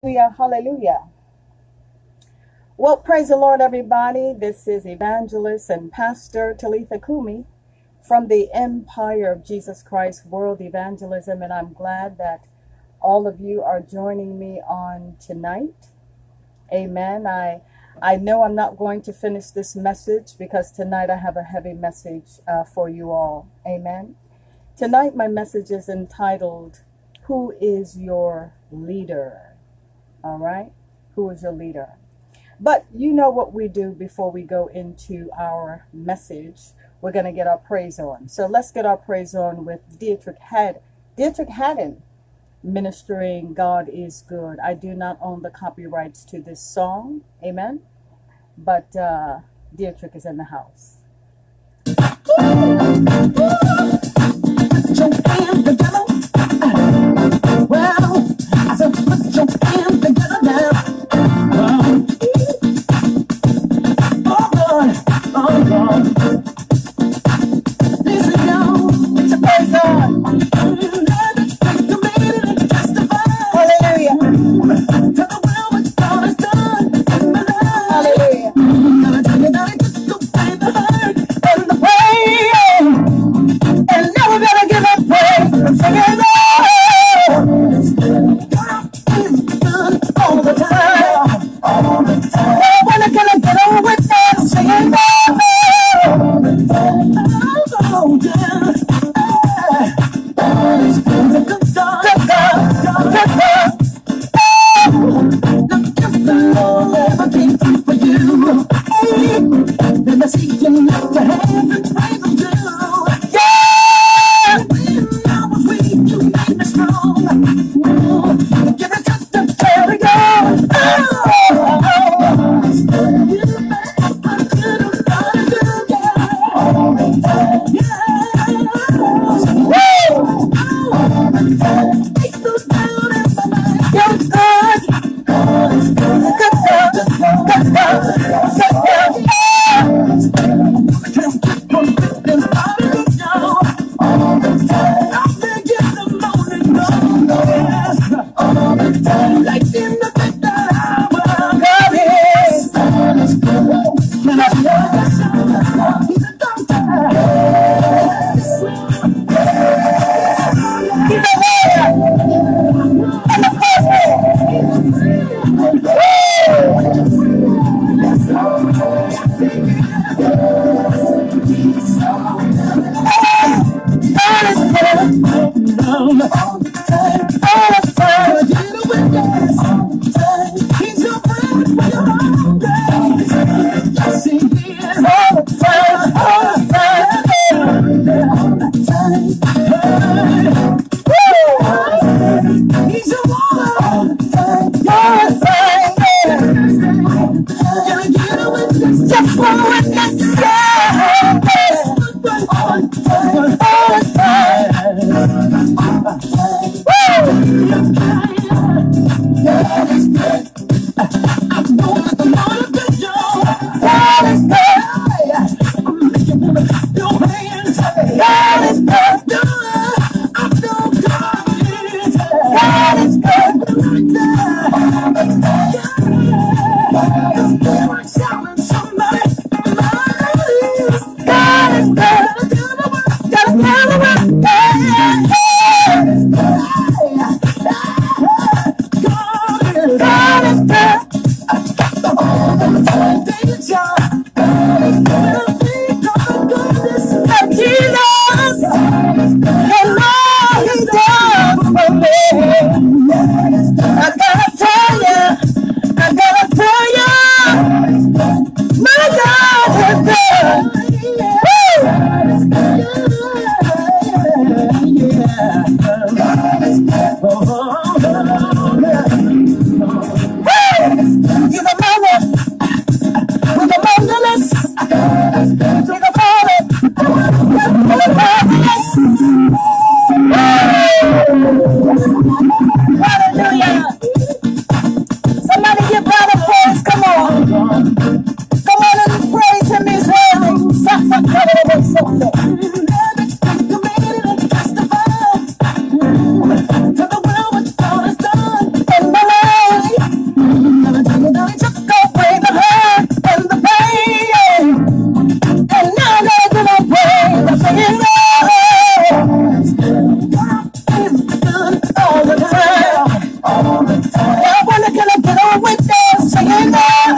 Hallelujah, hallelujah. Well, praise the Lord, everybody. This is Evangelist and Pastor Talitha Kumi from the Empire of Jesus Christ World Evangelism, and I'm glad that all of you are joining me on tonight. Amen. I know I'm not going to finish this message because tonight I have a heavy message for you all. Amen. Tonight my message is entitled, Who is Your Leader? All right, who is your leader? But you know what we do before we go into our message. We're going to get our praise on. So let's get our praise on with Dietrich Haddon ministering God is Good. I do not own the copyrights to this song. Amen. But Dietrich is in the house. Well, I said put your hands together now. Oh Lord, oh Lord. Listen, y'all, get your praise on. Hallelujah. Tell the world what God has done in my life. Hallelujah. Gonna tell you that it just don't pay the hurt and the pain. And never gonna give up praise. I'm singing all the time, all the time. Oh, when I can get on with that, singing all the time. Oh, yeah. God is good, a good God, good God, good God. Oh, look if the Lord ever came through for you. Hey, then I see you lift your hands and praise Him too. Yeah, when I was weak, you made me strong. Give it just a carry on. a witness singing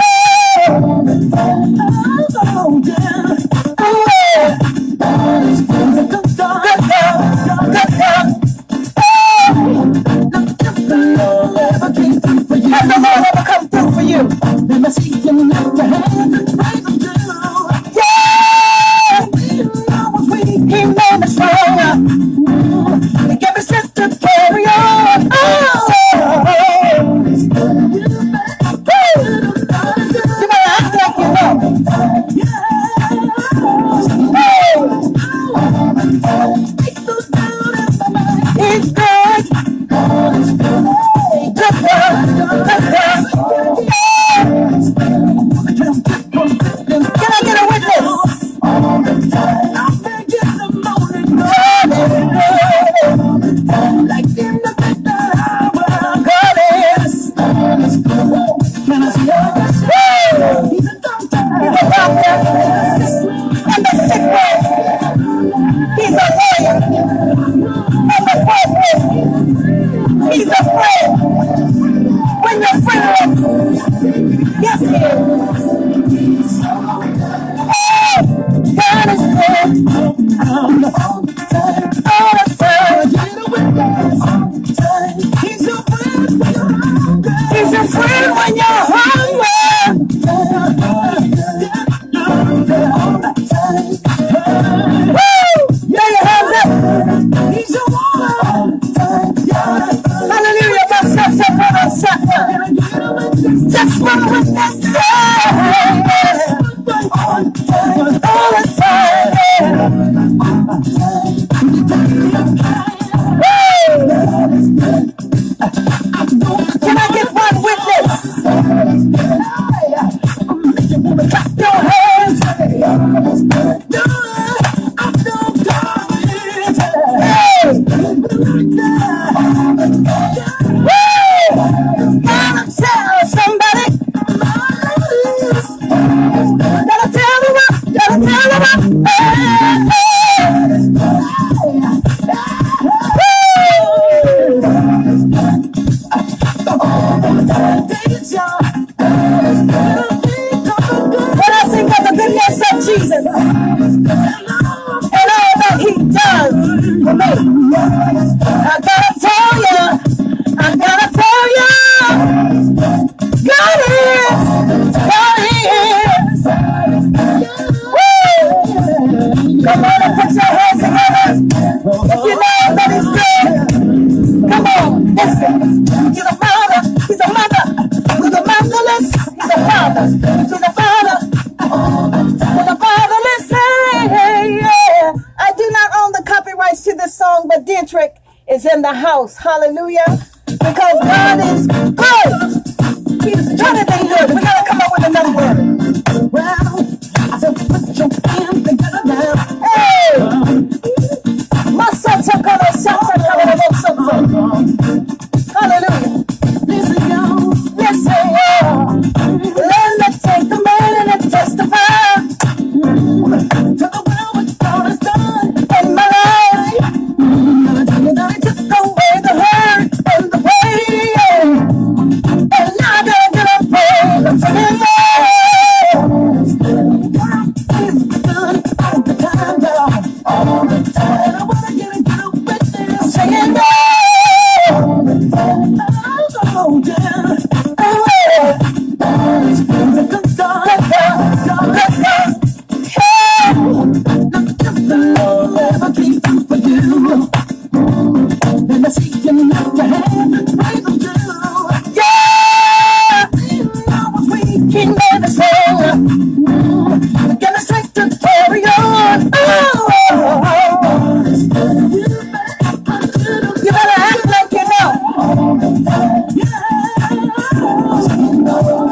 has the Lord ever come through for you? Then I see him lift your hands and praise him too. Yeah! He made me strong. He gave me strength to carry on. Oh! You better act like you know. He's good. Good God. Good God. Can I get a witness? Like in the midnight hour, God is. Can I see your He's a doctor. He's a doctor. And the sick man. He's a lawyer. And the president. He's a friend. When you're friendless. Yes, he is. Oh, God is good. All the time. He's your friend when you're hungry. He's your friend when you're hungry. Woo! Throw your hands up. He's your one. Hallelujah. Just one witness. All the time. Can I get one witness? Clap your hands. Gotta tell somebody. Gotta tell them up. Gotta tell them up. When I think of the goodness of Jesus and all that he does for me, I gotta tell you, God is. Woo! Come on and put your hands together if you know that he's good. Come on, listen. He's a father. He's a mother. With a motherless, he's a father. He's a father. With a fatherless, yeah. I do not own the copyrights to this song, but Dietrich is in the house. Hallelujah. Because God is good. He's better than good. We gotta come up with another word. Well, I said, put your hands together now. Hey! Hallelujah. Listen, y'all. Listen, y'all. Let me take a minute and testify to the world what God has done in my life. I'm tell you that he took away the hurt and the pain. And now I gotta get up praise. I'm singing, God is good all the time, y'all. All the time. And I wanna get into the witness. Singing, you better act like you know.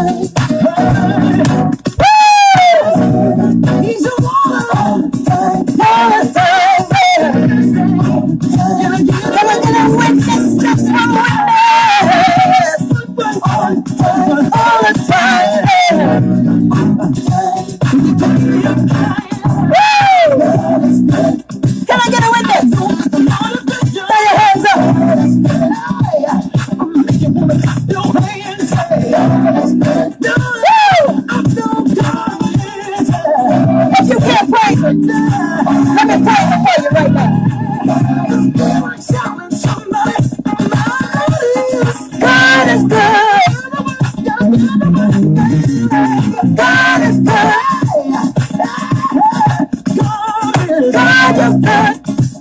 He's a all the time. Can I get a witness? Just one witness. All the time. Can I get a witness? Throw your hands If you can't praise it, let me praise it for you right now. God is good. God is good. God is good.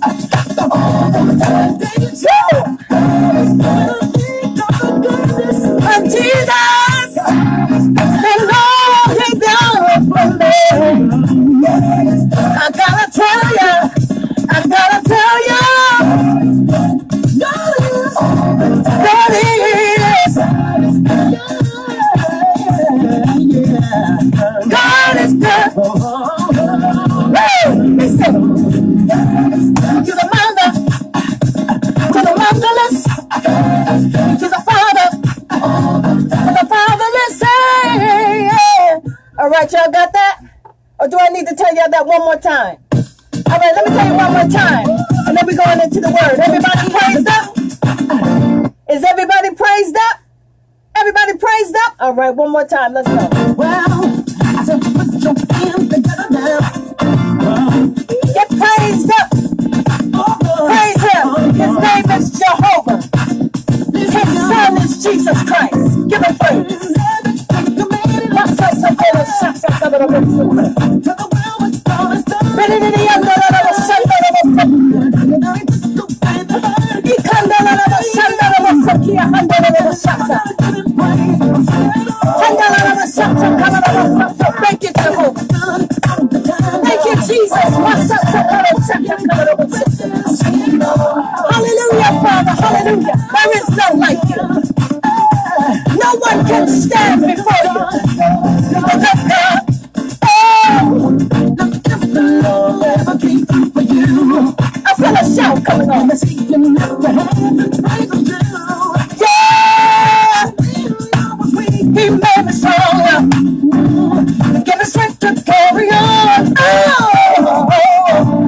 And Jesus, and all He done for me. I gotta tell you, God is, God is good. Woo! Listen, to the motherless, to the fatherless. Hey. All right, y'all got that? Or do I need to tell y'all that one more time? All right, let me tell you one more time, and then we're going into the word. Everybody praised up? Is everybody praised up? Everybody praised up? All right, one more time. Let's go. Well, I said put your hands together now. Get praised up. Praise Him. His name is Jehovah. His Son is Jesus Christ. Give Him praise. Thank you, Jehovah. Thank you, Jesus. Hallelujah, Father. Hallelujah. There is none like you. No one can stand before you. I feel a shout coming on. Yeah! He made me strong. Give me strength to carry on. Oh!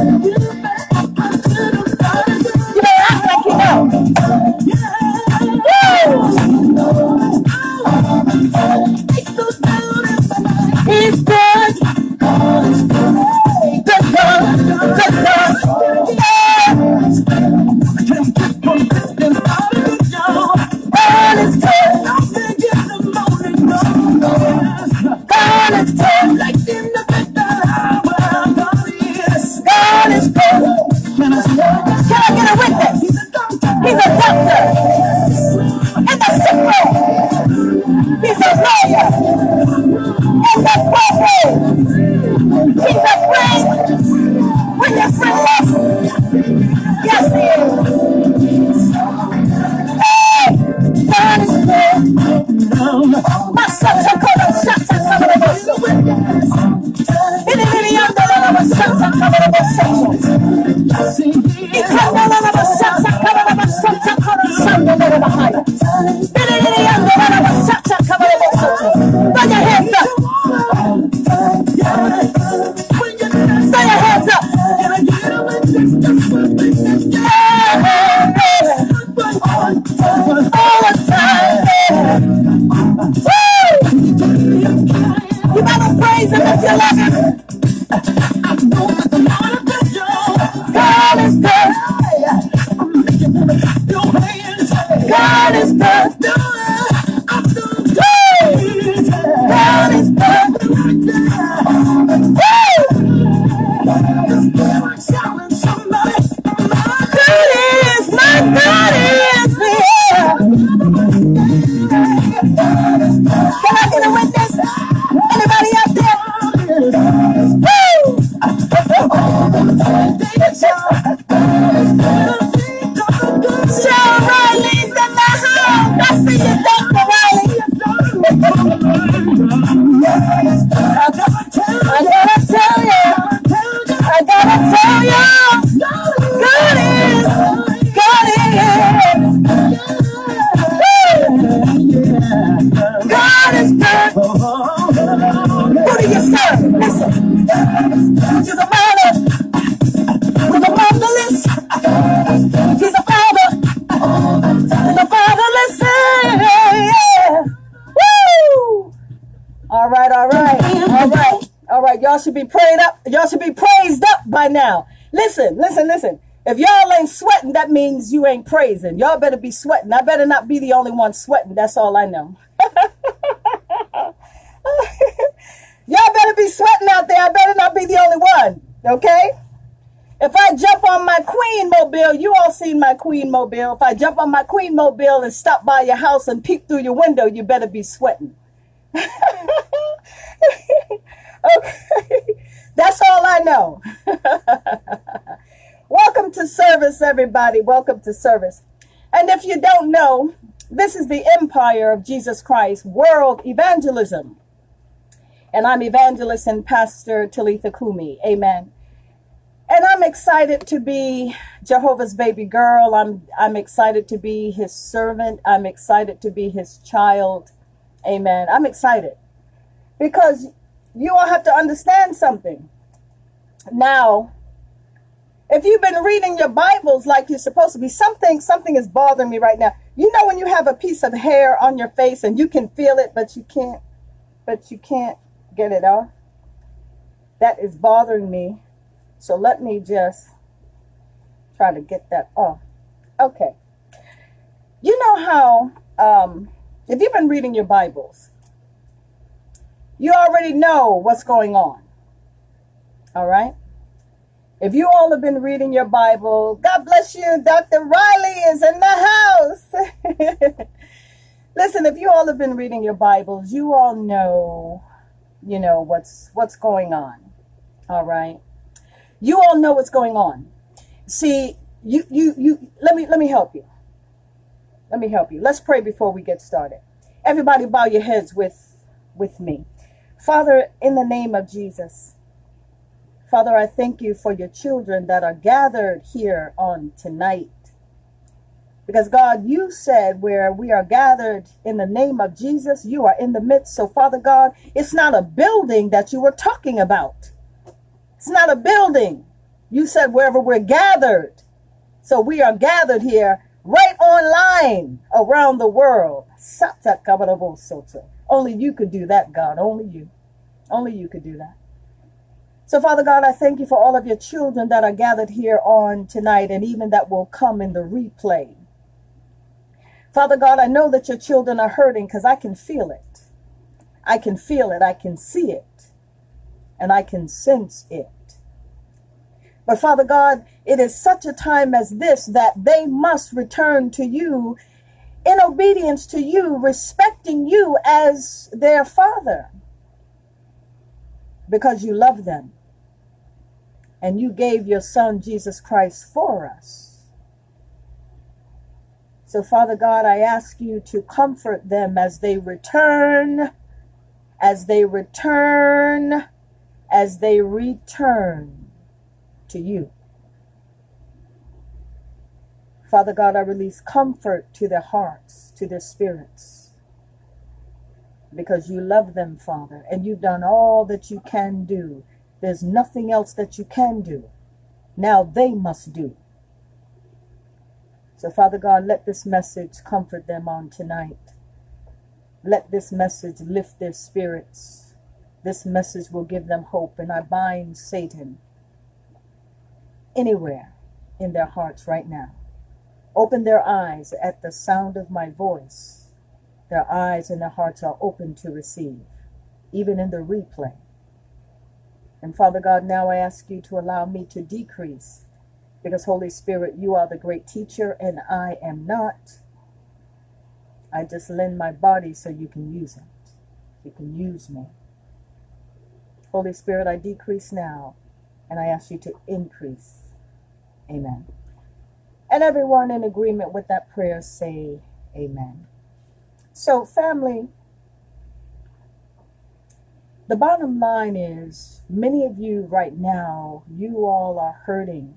You may act like you know. He's good. Good God. Good God. Yeah. God is good. God is good. God is good. Can I get a witness? He's a doctor in the sick room. He's a lawyer in the courtroom. He's a friend when you're friendless. Yes, He is. Hey, God is good. My son, throw your hands up. Throw your hands up. All the time. Woo! God is good. Who do you serve? Listen. He's a father with a motherless. He's a father with a fatherless. Yeah. Woo! All right, all right, all right, all right. Y'all should be prayed up. Y'all should be praised up by now. Listen, listen, listen. If y'all ain't sweating, that means you ain't praising. Y'all better be sweating. I better not be the only one sweating. That's all I know. Y'all better be sweating out there. I better not be the only one. Okay? If I jump on my Queen Mobile, you all seen my Queen Mobile. If I jump on my Queen Mobile and stop by your house and peek through your window, you better be sweating. Okay. That's all I know. Welcome to service, everybody. Welcome to service. And if you don't know, this is the Empire of Jesus Christ World Evangelism. And I'm evangelist and pastor Talitha Kumi. Amen. And I'm excited to be Jehovah's baby girl. I'm excited to be his servant. I'm excited to be his child. Amen. I'm excited because you all have to understand something. Now, if you've been reading your Bibles like you're supposed to be, something is bothering me right now. You know when you have a piece of hair on your face and you can feel it, but you can't get it off? That is bothering me. So let me just try to get that off. Okay. You know how, if you've been reading your Bibles, you already know what's going on. All right? If you all have been reading your Bible, God bless you. Dr. Riley is in the house. Listen, if you all have been reading your Bibles, you all know, what's going on. All right? You all know what's going on. See, let me help you. Let me help you. Let's pray before we get started. Everybody bow your heads with me. Father, in the name of Jesus, Father, I thank you for your children that are gathered here on tonight. Because God, you said where we are gathered in the name of Jesus, you are in the midst. So Father God, it's not a building that you were talking about. It's not a building. You said wherever we're gathered. So we are gathered here right online around the world. Only you could do that, God. Only you. Only you could do that. So, Father God, I thank you for all of your children that are gathered here on tonight and even that will come in the replay. Father God, I know that your children are hurting because I can feel it. I can feel it. I can see it. And I can sense it. But Father God, it is such a time as this that they must return to you in obedience to you, respecting you as their Father. Because you love them. And you gave your Son, Jesus Christ, for us. So, Father God, I ask you to comfort them as they return, to you. Father God, I release comfort to their hearts, to their spirits. Because you love them, Father, and you've done all that you can do. There's nothing else that you can do. Now they must do. So, Father God, let this message comfort them on tonight. Let this message lift their spirits. This message will give them hope, and I bind Satan anywhere in their hearts right now. Open their eyes at the sound of my voice. Their eyes and their hearts are open to receive, even in the replay. And Father God, now I ask you to allow me to decrease, because Holy Spirit, you are the great teacher and I am not. I just lend my body so you can use it. You can use me. Holy Spirit, I decrease now, and I ask you to increase. Amen. And everyone in agreement with that prayer say amen. So family, The bottom line is, many of you right now, you all are hurting.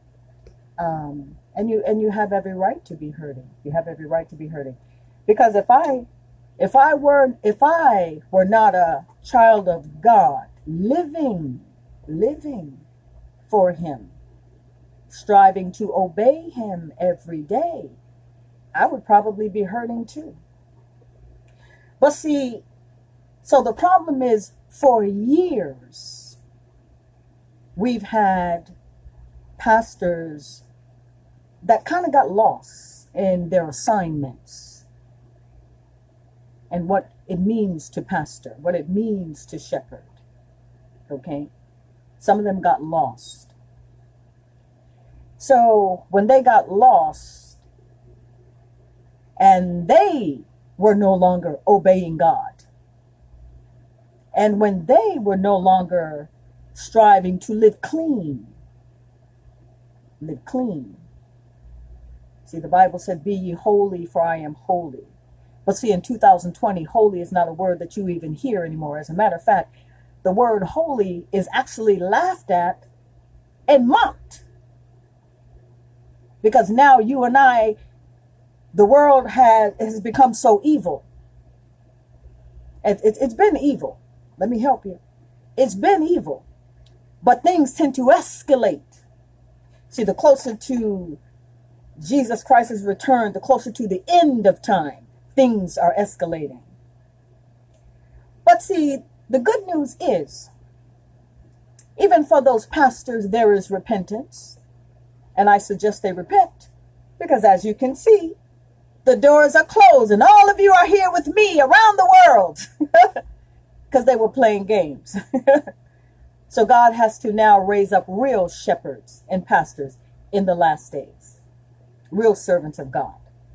And you have every right to be hurting. You have every right to be hurting. Because if I were not a child of God, living for him, striving to obey him every day, I would probably be hurting too. But see, so the problem is, for years, we've had pastors that kind of got lost in their assignments and what it means to pastor, what it means to shepherd. Okay? Some of them got lost. So when they got lost and they were no longer obeying God, and when they were no longer striving to live clean. See, the Bible said, be ye holy, for I am holy. But see, in 2020, holy is not a word that you even hear anymore. As a matter of fact, the word holy is actually laughed at and mocked. Because now you and I, the world has become so evil. It's been evil. Let me help you. It's been evil. But things tend to escalate. See, the closer to Jesus Christ's return, the closer to the end of time, things are escalating. But see, the good news is, even for those pastors, there is repentance. And I suggest they repent. Because as you can see, the doors are closed and all of you are here with me around the world. Because they were playing games. So God has to now raise up real shepherds and pastors in the last days. Real servants of God.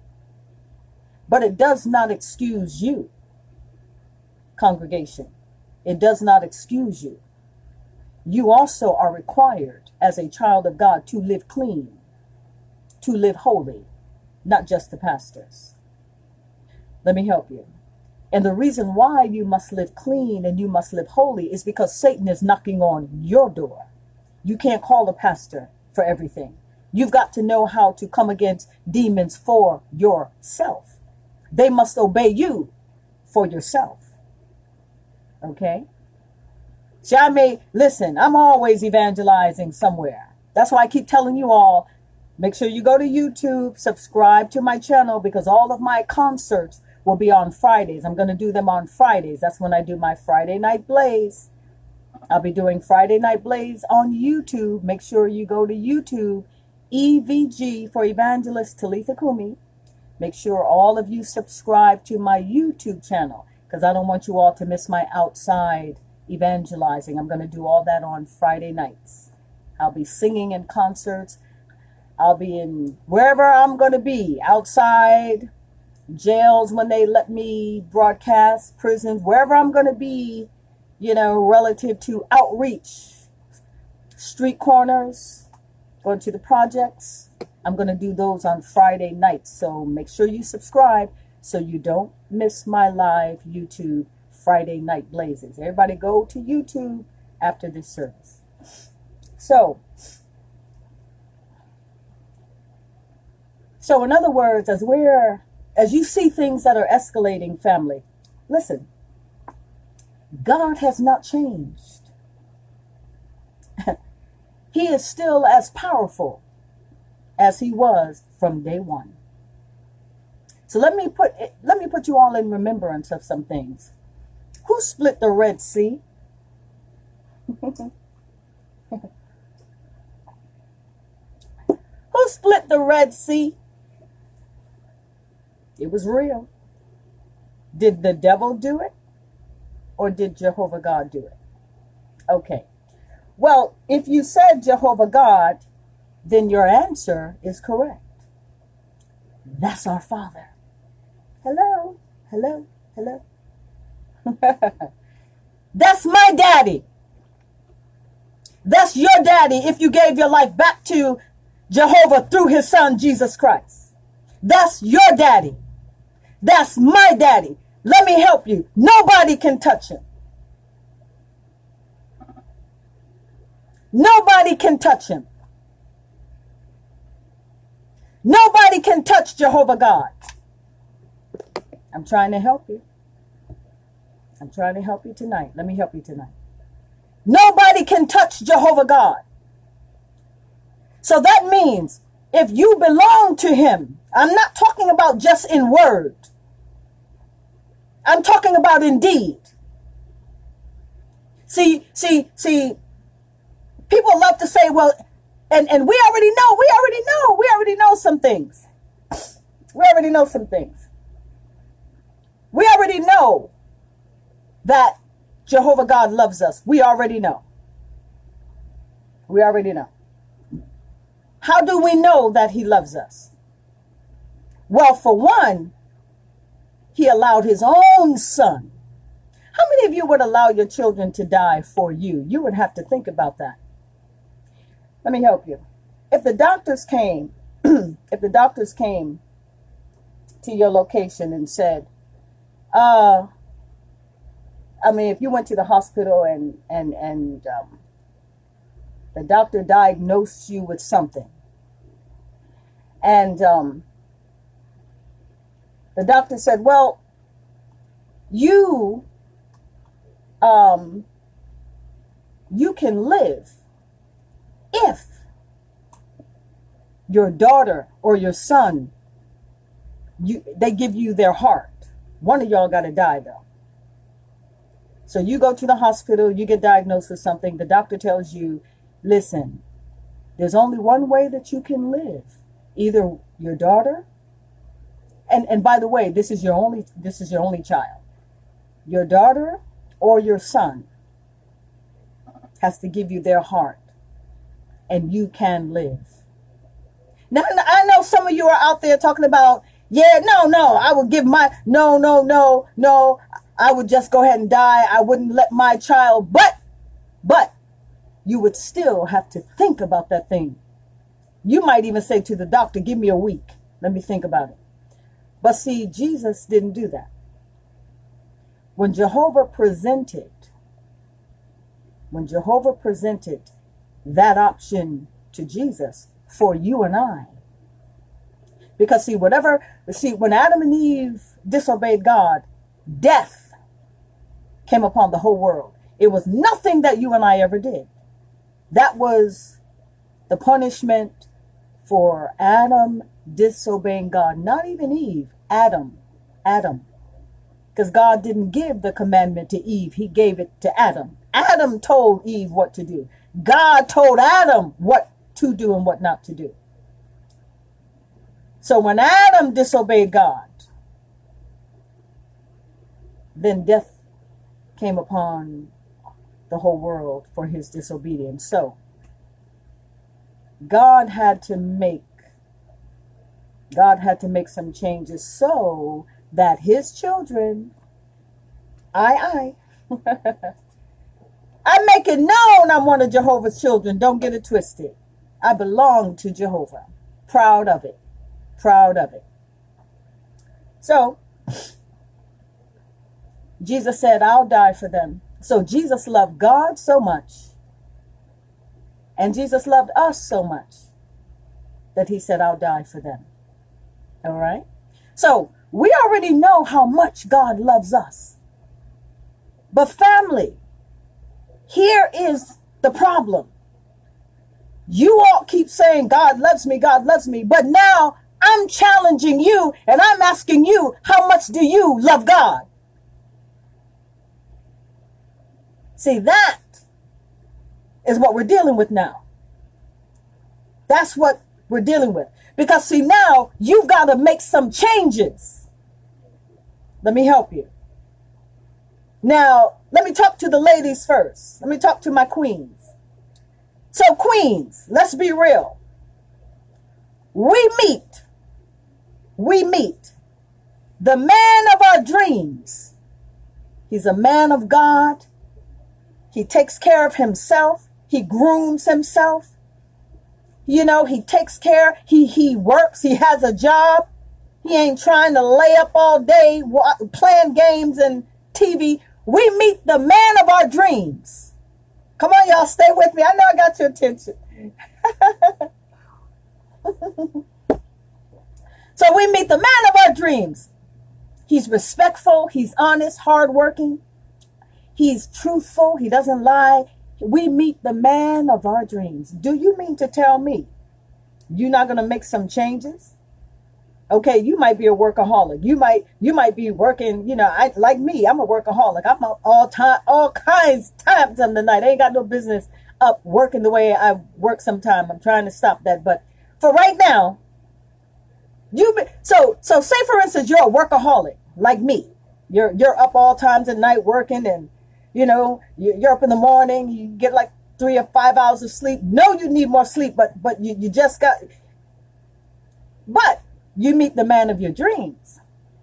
But it does not excuse you, congregation. It does not excuse you. You also are required as a child of God to live clean, to live holy, not just the pastors. Let me help you. And the reason why you must live clean and you must live holy is because Satan is knocking on your door. You can't call a pastor for everything. You've got to know how to come against demons for yourself. They must obey you for yourself. Okay? See, listen, I'm always evangelizing somewhere. That's why I keep telling you all, make sure you go to YouTube, subscribe to my channel, because all of my concerts will be on Fridays. I'm going to do them on Fridays. That's when I do my Friday Night Blaze. I'll be doing Friday Night Blaze on YouTube. Make sure you go to YouTube, EVG for Evangelist Talitha Kumi. Make sure all of you subscribe to my YouTube channel, because I don't want you all to miss my outside evangelizing. I'm going to do all that on Friday nights. I'll be singing in concerts. I'll be in wherever I'm going to be, outside, jails when they let me broadcast, prisons, wherever I'm going to be, relative to outreach, street corners, going to the projects. I'm going to do those on Friday nights. So make sure you subscribe so you don't miss my live YouTube Friday Night Blazes. Everybody go to YouTube after this service. So in other words, as you see things that are escalating, family, listen, God has not changed. He is still as powerful as he was from day one. So let me put you all in remembrance of some things. Who split the Red Sea? Who split the Red Sea? It was real. Did the devil do it? Or did Jehovah God do it? Okay. Well, if you said Jehovah God, then your answer is correct. That's our Father. Hello, hello, hello. That's my daddy. That's your daddy if you gave your life back to Jehovah through his son, Jesus Christ. That's your daddy. That's my daddy. Let me help you. Nobody can touch him. Nobody can touch him. Nobody can touch Jehovah God. I'm trying to help you. I'm trying to help you tonight. Let me help you tonight. Nobody can touch Jehovah God. So that means if you belong to him, I'm not talking about just in word. I'm talking about in deed. See, people love to say, well, and we already know some things. We already know some things. We already know that Jehovah God loves us. We already know. We already know. How do we know that he loves us? Well, for one, he allowed his own son. How many of you would allow your children to die for you? You would have to think about that. Let me help you. If the doctors came, if the doctors came to your location and said, if you went to the hospital and the doctor diagnosed you with something, and the doctor said, well, you can live if your daughter or your son, they give you their heart. One of y'all got to die, though. So you go to the hospital, you get diagnosed with something. The doctor tells you, listen, there's only one way that you can live. Either your daughter, and by the way, this is your only child. Your daughter or your son has to give you their heart, and you can live. Now, I know some of you are out there talking about, yeah, no, I would give my, no, I would just go ahead and die. I wouldn't let my child, but you would still have to think about that thing. You might even say to the doctor, give me a week. Let me think about it. But see, Jesus didn't do that. When Jehovah presented that option to Jesus for you and I, because when Adam and Eve disobeyed God, death came upon the whole world. It was nothing that you and I ever did. That was the punishment for Adam disobeying God. Not even Eve, Adam. Because God didn't give the commandment to Eve. He gave it to Adam. Adam told Eve what to do. God told Adam what to do and what not to do. So when Adam disobeyed God, then death came upon the whole world for his disobedience. So God had to make some changes so that his children, I make it known I'm one of Jehovah's children. Don't get it twisted. I belong to Jehovah. Proud of it. So Jesus said, I'll die for them. So Jesus loved God so much, and Jesus loved us so much, that he said, I'll die for them. All right? So we already know how much God loves us. But family, here is the problem. You all keep saying, God loves me, but now I'm challenging you and I'm asking you, how much do you love God? See, that is what we're dealing with now. That's what we're dealing with. Because see, now you've got to make some changes. Let me help you. Now, let me talk to the ladies first. Let me talk to my queens. So queens, let's be real. We meet the man of our dreams. He's a man of God. He takes care of himself. He grooms himself. You know, he takes care. He works. He has a job. He ain't trying to lay up all day playing games and TV. We meet the man of our dreams. Come on, y'all, stay with me. I know I got your attention. So we meet the man of our dreams. He's respectful. He's honest, hardworking. He's truthful. He doesn't lie. We meet the man of our dreams. Do you mean to tell me you're not going to make some changes? Okay, you might be a workaholic. You might be working, like me, I'm a workaholic. I'm up all kinds times of the night. I ain't got no business up working the way I work sometime. I'm trying to stop that. But for right now, so say for instance, you're a workaholic like me. You're up all times at night working, and you're up in the morning, you get like 3 or 5 hours of sleep. No, you need more sleep, but you just got, but you meet the man of your dreams.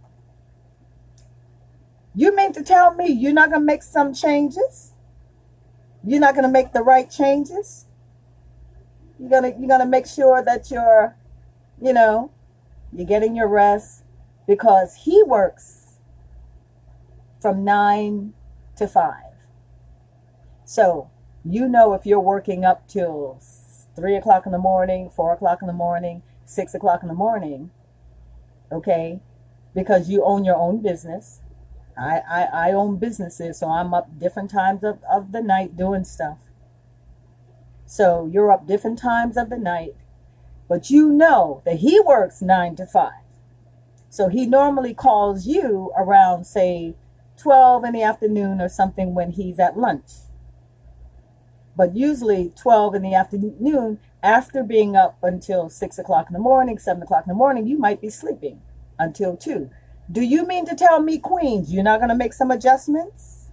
You mean to tell me you're not going to make some changes? You're not going to make the right changes? You're going to make sure that you're getting your rest, because he works from 9 to 5. So, if you're working up till 3 o'clock in the morning, 4 o'clock in the morning, 6 o'clock in the morning, okay, because you own your own business. I own businesses, so I'm up different times of the night doing stuff. So you're up different times of the night, but you know that he works 9 to 5. So he normally calls you around, say, 12 in the afternoon or something when he's at lunch. But usually 12 in the afternoon, after being up until 6 o'clock in the morning, 7 o'clock in the morning, you might be sleeping until 2. Do you mean to tell me, Queens, you're not going to make some adjustments?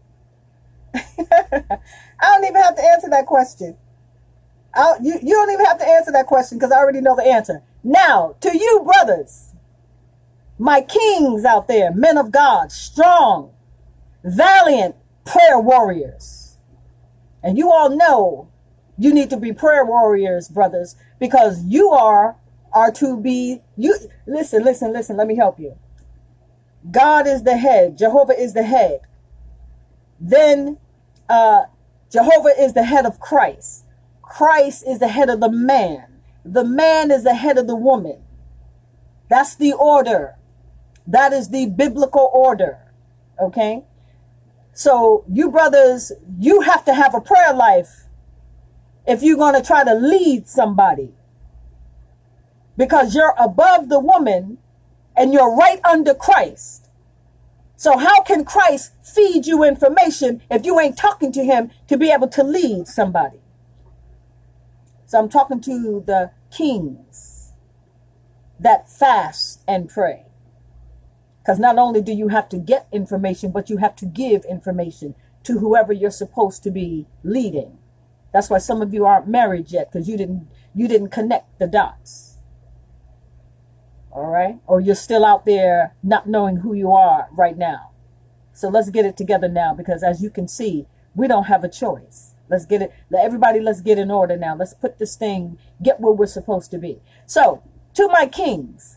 I don't even have to answer that question. You don't even have to answer that question, because I already know the answer. Now, to you brothers, my kings out there, men of God, strong, valiant prayer warriors. And you all know you need to be prayer warriors, brothers, because you are to be, listen, let me help you. God is the head. Jehovah is the head. Then Jehovah is the head of Christ. Christ is the head of the man. The man is the head of the woman. That's the order. That is the biblical order. Okay? So you brothers, you have to have a prayer life if you're going to try to lead somebody, because you're above the woman and you're right under Christ. So how can Christ feed you information if you ain't talking to him to be able to lead somebody? So I'm talking to the kings that fast and pray. Because not only do you have to get information, but you have to give information to whoever you're supposed to be leading. That's why some of you aren't married yet, because you didn't connect the dots. All right? Or you're still out there not knowing who you are right now. So let's get it together now, because as you can see, we don't have a choice. Let's get it. Everybody, let's get in order now. Let's put this thing, get where we're supposed to be. So, to my kings,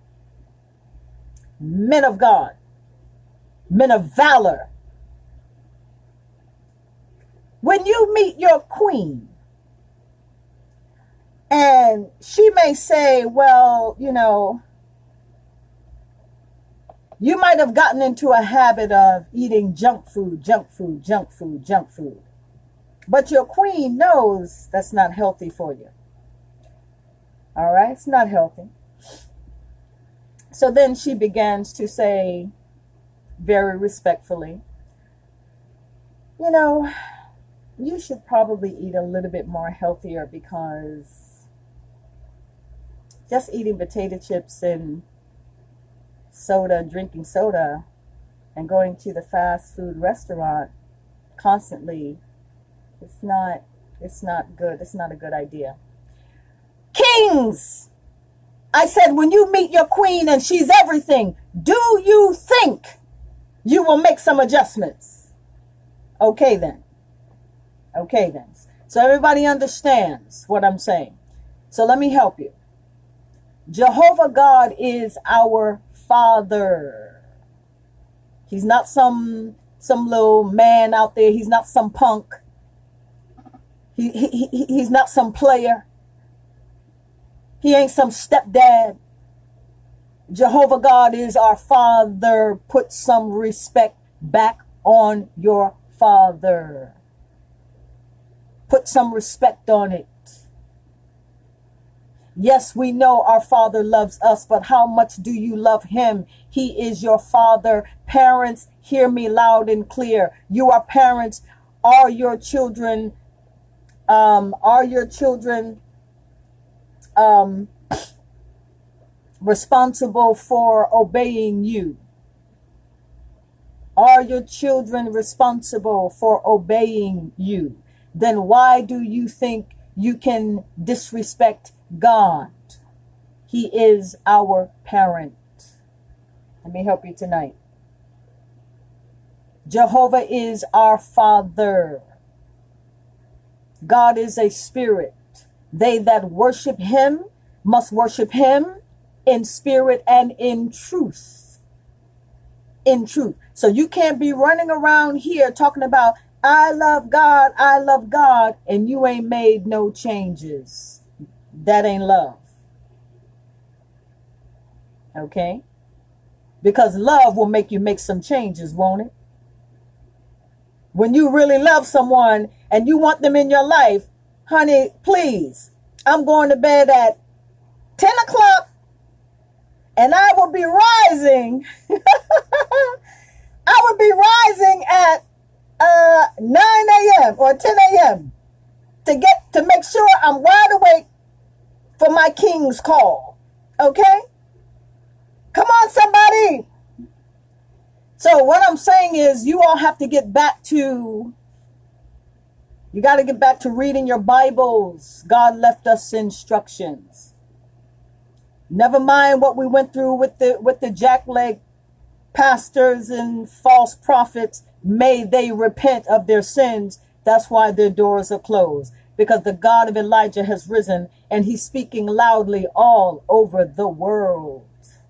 men of God, men of valor, when you meet your queen, and she may say, well, you might have gotten into a habit of eating junk food. But your queen knows that's not healthy for you. All right? It's not healthy. So then she begins to say, very respectfully, you should probably eat a little bit more healthier, because just eating potato chips and soda, drinking soda, and going to the fast food restaurant constantly, it's not good. It's not a good idea. Kings, I said, when you meet your queen and she's everything, do you think you will make some adjustments? Okay then. So everybody understands what I'm saying. So let me help you. Jehovah God is our Father. He's not some little man out there. He's not some punk. He's not some player. He ain't some stepdad. Jehovah God is our Father. Put some respect back on your Father. Put some respect on it. Yes, we know our Father loves us, but how much do you love him? He is your Father. Parents, hear me loud and clear. You are parents. Are your children responsible for obeying you? Are your children responsible for obeying you? Then why do you think you can disrespect God? He is our parent. Let me help you tonight. Jehovah is our Father. God is a spirit. They that worship him must worship him in spirit and in truth. In truth. So you can't be running around here talking about, I love God, and you ain't made no changes. That ain't love. Okay? Because love will make you make some changes, won't it? When you really love someone and you want them in your life, honey, please, I'm going to bed at 10 o'clock and I will be rising. I would be rising at 9 a.m. or 10 a.m. to make sure I'm wide awake for my king's call. Okay? Come on, somebody. So what I'm saying is you all have to get back to, you got to get back to reading your Bibles. God left us instructions. Never mind what we went through with the jackleg pastors and false prophets. May they repent of their sins. That's why their doors are closed. Because the God of Elijah has risen and he's speaking loudly all over the world.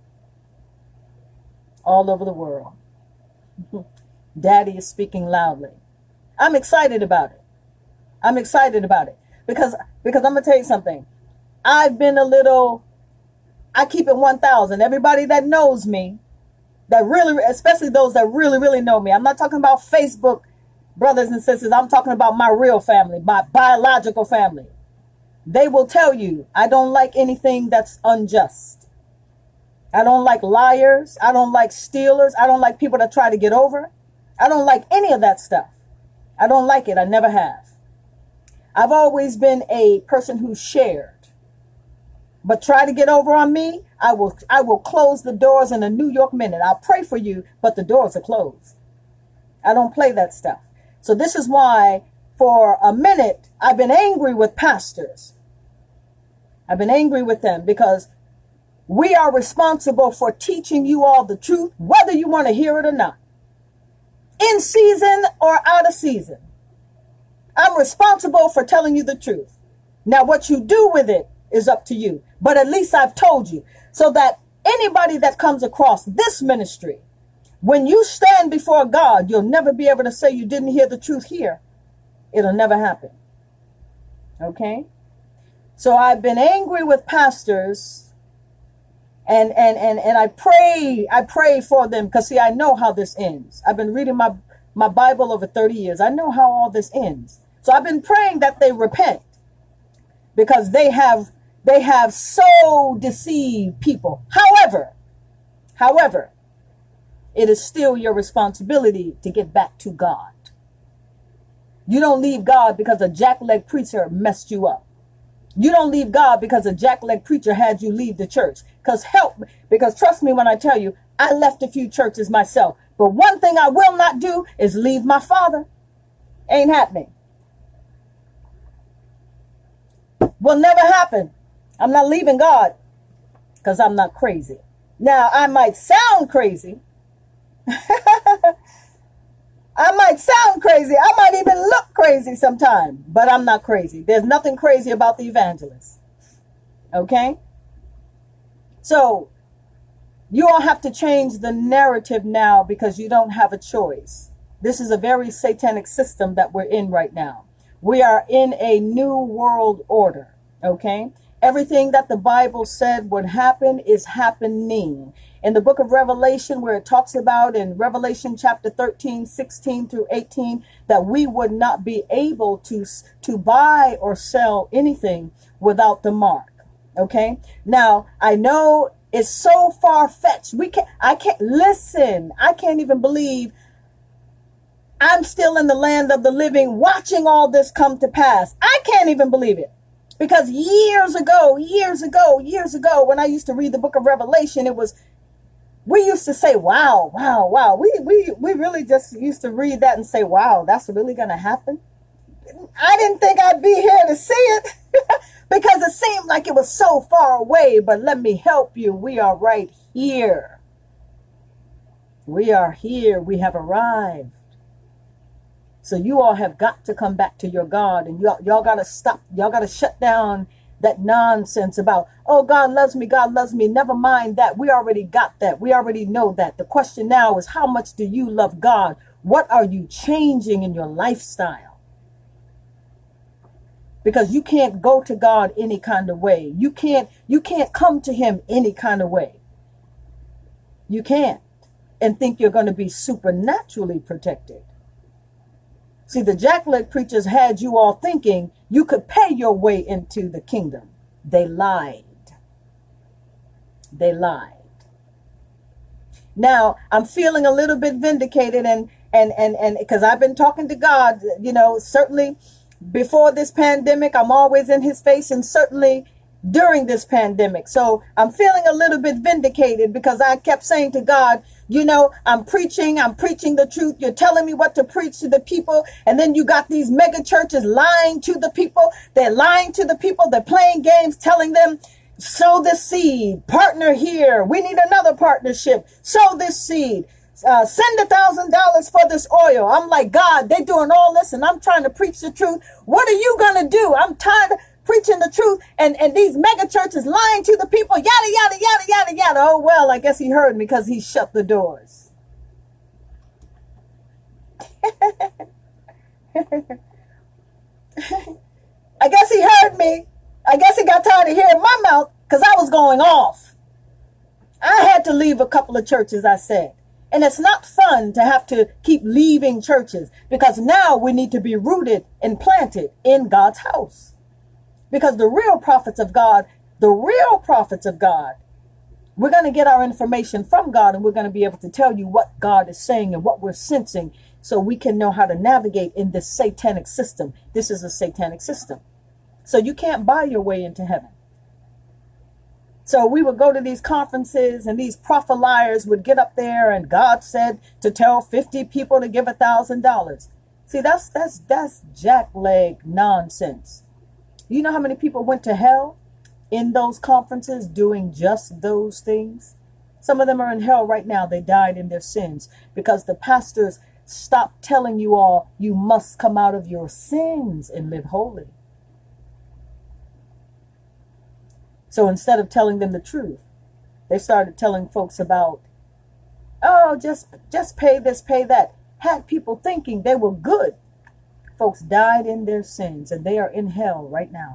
All over the world. Daddy is speaking loudly. I'm excited about it. I'm excited about it. Because I'm going to tell you something. I've been I keep it 1,000. Everybody that knows me, that really, especially those that really, really know me. I'm not talking about Facebook brothers and sisters. I'm talking about my real family, my biological family. They will tell you, I don't like anything that's unjust. I don't like liars. I don't like stealers. I don't like people that try to get over. I don't like any of that stuff. I don't like it. I never have. I've always been a person who shared. But try to get over on me, I will close the doors in a New York minute. I'll pray for you, but the doors are closed. I don't play that stuff. So this is why for a minute I've been angry with pastors. I've been angry with them because we are responsible for teaching you all the truth, whether you want to hear it or not. In season or out of season. I'm responsible for telling you the truth. Now what you do with it is up to you. But at least I've told you so that anybody that comes across this ministry, when you stand before God, you'll never be able to say you didn't hear the truth here. It'll never happen. Okay? So I've been angry with pastors and I pray for them because see, I know how this ends. I've been reading my Bible over 30 years. I know how all this ends. So I've been praying that they repent because they have so deceived people. However, it is still your responsibility to get back to God. You don't leave God because a jackleg preacher messed you up. You don't leave God because a jackleg preacher had you leave the church. Because trust me when I tell you, I left a few churches myself. But one thing I will not do is leave my Father. Ain't happening. Will never happen. I'm not leaving God because I'm not crazy. Now, I might sound crazy. I might sound crazy. I might even look crazy sometime, but I'm not crazy. There's nothing crazy about the evangelist. Okay? So, you all have to change the narrative now because you don't have a choice. This is a very satanic system that we're in right now. We are in a new world order, okay? Everything that the Bible said would happen is happening. In the book of Revelation, where it talks about in Revelation chapter 13, 16 through 18, that we would not be able to buy or sell anything without the mark, okay? Now, I know it's so far-fetched. I can't even believe I'm still in the land of the living watching all this come to pass. I can't even believe it. Because years ago, when I used to read the book of Revelation, we used to say, wow, wow, wow. We really just used to read that and say, wow, that's really going to happen. I didn't think I'd be here to see it because it seemed like it was so far away. But let me help you. We are right here. We are here. We have arrived. So you all have got to come back to your God, and y'all got to stop. Y'all got to shut down that nonsense about, oh, God loves me. God loves me. Never mind that. We already got that. We already know that. The question now is, how much do you love God? What are you changing in your lifestyle? Because you can't go to God any kind of way. You can't come to him any kind of way. You can't and think you're going to be supernaturally protected. See, the jackleg preachers had you all thinking you could pay your way into the kingdom. They lied. They lied. Now, I'm feeling a little bit vindicated and because I've been talking to God, certainly before this pandemic, I'm always in his face, and certainly during this pandemic. So I'm feeling a little bit vindicated because I kept saying to God, I'm preaching the truth. You're telling me what to preach to the people. And then you got these mega churches lying to the people. They're lying to the people. They're playing games, telling them, sow this seed, partner here. We need another partnership. Sow this seed. Send $1,000 for this oil. I'm like, God, they're doing all this and I'm trying to preach the truth. What are you going to do? I'm tired of preaching the truth and these mega churches lying to the people, yada, yada, yada, yada, yada. Oh, well, I guess he heard me because he shut the doors. I guess he heard me. I guess he got tired of hearing my mouth because I was going off. I had to leave a couple of churches, I said. And it's not fun to have to keep leaving churches because now we need to be rooted and planted in God's house. Because the real prophets of God, we're going to get our information from God, and we're going to be able to tell you what God is saying and what we're sensing so we can know how to navigate in this satanic system. This is a satanic system. So you can't buy your way into heaven. So we would go to these conferences and these prophet liars would get up there and God said to tell 50 people to give $1,000. See, that's jackleg nonsense. You know how many people went to hell in those conferences doing just those things? Some of them are in hell right now. They died in their sins because the pastors stopped telling you all you must come out of your sins and live holy. So instead of telling them the truth, they started telling folks about, oh, just pay this, pay that. Had people thinking they were good. Folks died in their sins and they are in hell right now.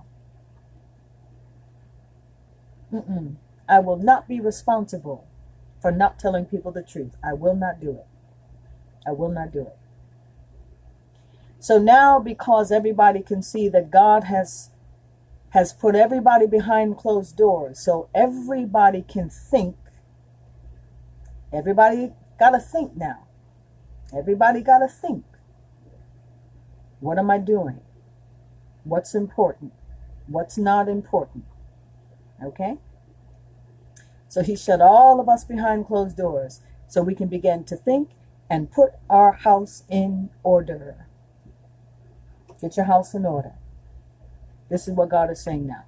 I will not be responsible for not telling people the truth. I will not do it. I will not do it. So now, because everybody can see that God has put everybody behind closed doors, so everybody can think. Everybody got to think now. Everybody got to think. What am I doing? What's important? What's not important? Okay? So he shut all of us behind closed doors so we can begin to think and put our house in order. Get your house in order. This is what God is saying now.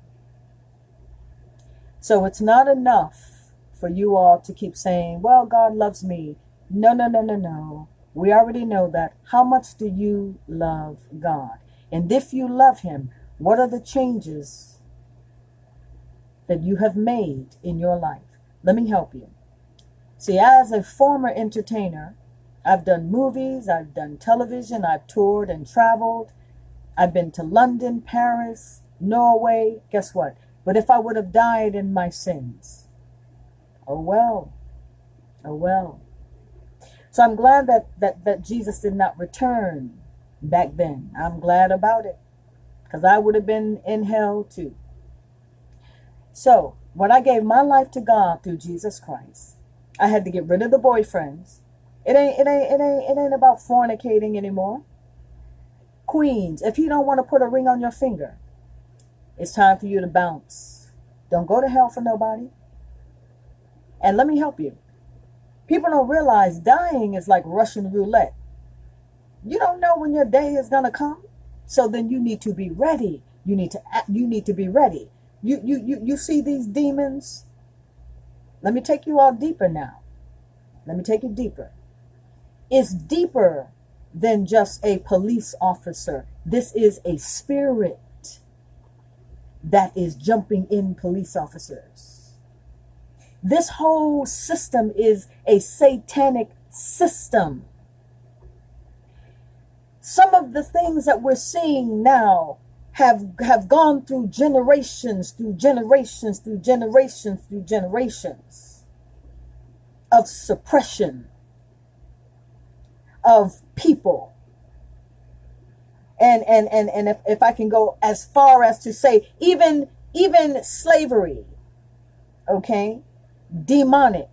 So it's not enough for you all to keep saying, well, God loves me. No, no, no, no, no. We already know that. How much do you love God? And if you love him, what are the changes that you have made in your life? Let me help you. See, as a former entertainer, I've done movies, I've done television, I've toured and traveled. I've been to London, Paris, Norway. Guess what? But if I would have died in my sins, oh well, oh well. So I'm glad that Jesus did not return back then. I'm glad about it, because I would have been in hell too. So when I gave my life to God through Jesus Christ, I had to get rid of the boyfriends. It ain't about fornicating anymore. Queens, if you don't want to put a ring on your finger, it's time for you to bounce. Don't go to hell for nobody. And let me help you. People don't realize dying is like Russian roulette. You don't know when your day is going to come. So then you need to be ready. You need to be ready. You see these demons? Let me take you all deeper now. Let me take you deeper. It's deeper than just a police officer. This is a spirit that is jumping in police officers. This whole system is a satanic system. Some of the things that we're seeing now have gone through generations of suppression of people. And if I can go as far as to say even slavery, okay, demonic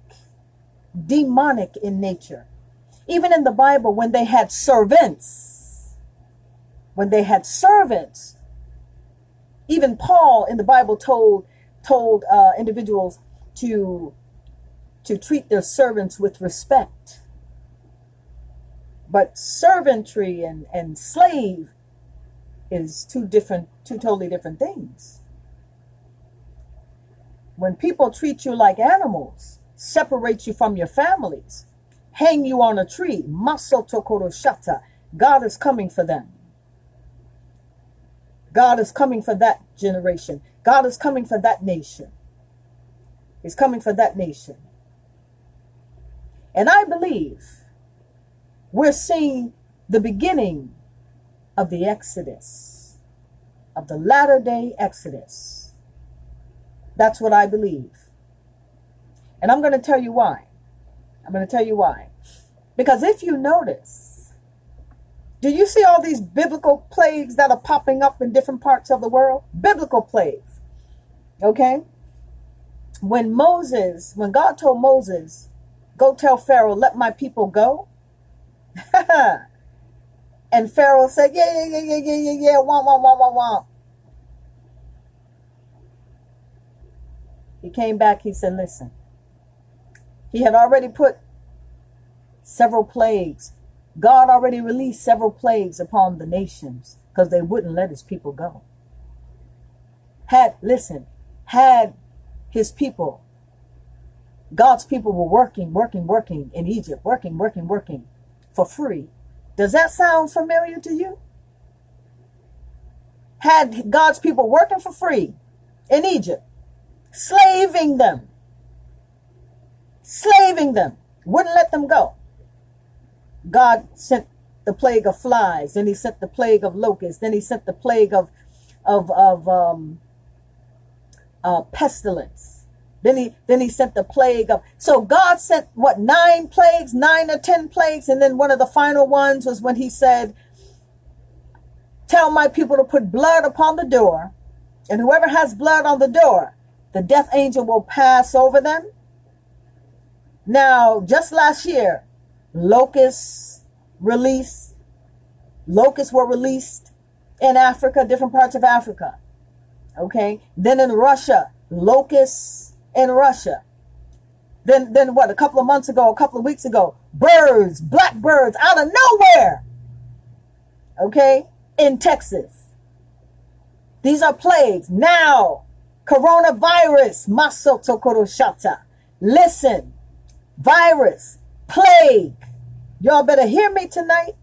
in nature. Even in the Bible, when they had servants, even Paul in the Bible told individuals to treat their servants with respect. But servantry and slave is two totally different things. When people treat you like animals, separate you from your families, hang you on a tree, masotokoroshata, God is coming for them. God is coming for that generation. God is coming for that nation. He's coming for that nation. And I believe we're seeing the beginning of the Exodus, of the latter day Exodus. That's what I believe. And I'm going to tell you why. Because if you notice, do you see all these biblical plagues that are popping up in different parts of the world? Biblical plagues. Okay? When God told Moses, go tell Pharaoh, let my people go. And Pharaoh said, yeah, wah. He came back, he said, listen, he had already put several plagues. God already released several plagues upon the nations because they wouldn't let his people go. Had his people, God's people were working in Egypt, working for free. Does that sound familiar to you? Had God's people working for free in Egypt, slaving them, wouldn't let them go. God sent the plague of flies, then he sent the plague of locusts, then he sent the plague of pestilence. Then he sent the plague of, so God sent what, 9 or 10 plagues. And then one of the final ones was when he said, tell my people to put blood upon the door, and whoever has blood on the door, the death angel will pass over them. Now, just last year, locusts were released in Africa, different parts of Africa. Okay. Then in Russia, locusts in Russia. Then what, a couple of weeks ago, birds, black birds out of nowhere. Okay. In Texas. These are plagues. Now, coronavirus, masotokoroshata. Listen, virus, plague. Y'all better hear me tonight.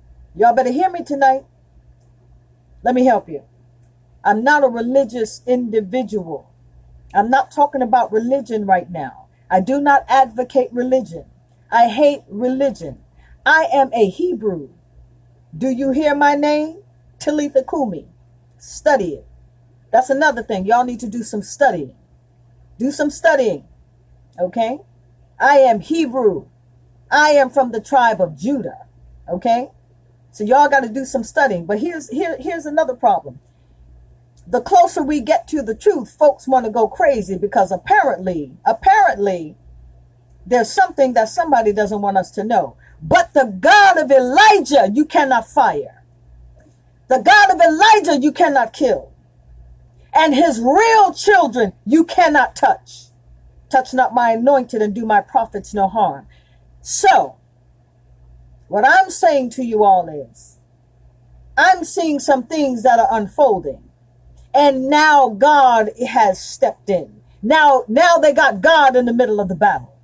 Let me help you. I'm not a religious individual. I'm not talking about religion right now. I do not advocate religion. I hate religion. I am a Hebrew. Do you hear my name? Talitha Kumi. Study it. That's another thing. Y'all need to do some studying. Do some studying. Okay? I am Hebrew. I am from the tribe of Judah. Okay? So y'all got to do some studying. But here's another problem. The closer we get to the truth, folks want to go crazy because apparently, there's something that somebody doesn't want us to know. But the God of Elijah, you cannot fire. The God of Elijah, you cannot kill. And his real children, you cannot touch. Touch not my anointed and do my prophets no harm. So, what I'm saying to you all is, I'm seeing some things that are unfolding. And now God has stepped in. Now they got God in the middle of the battle.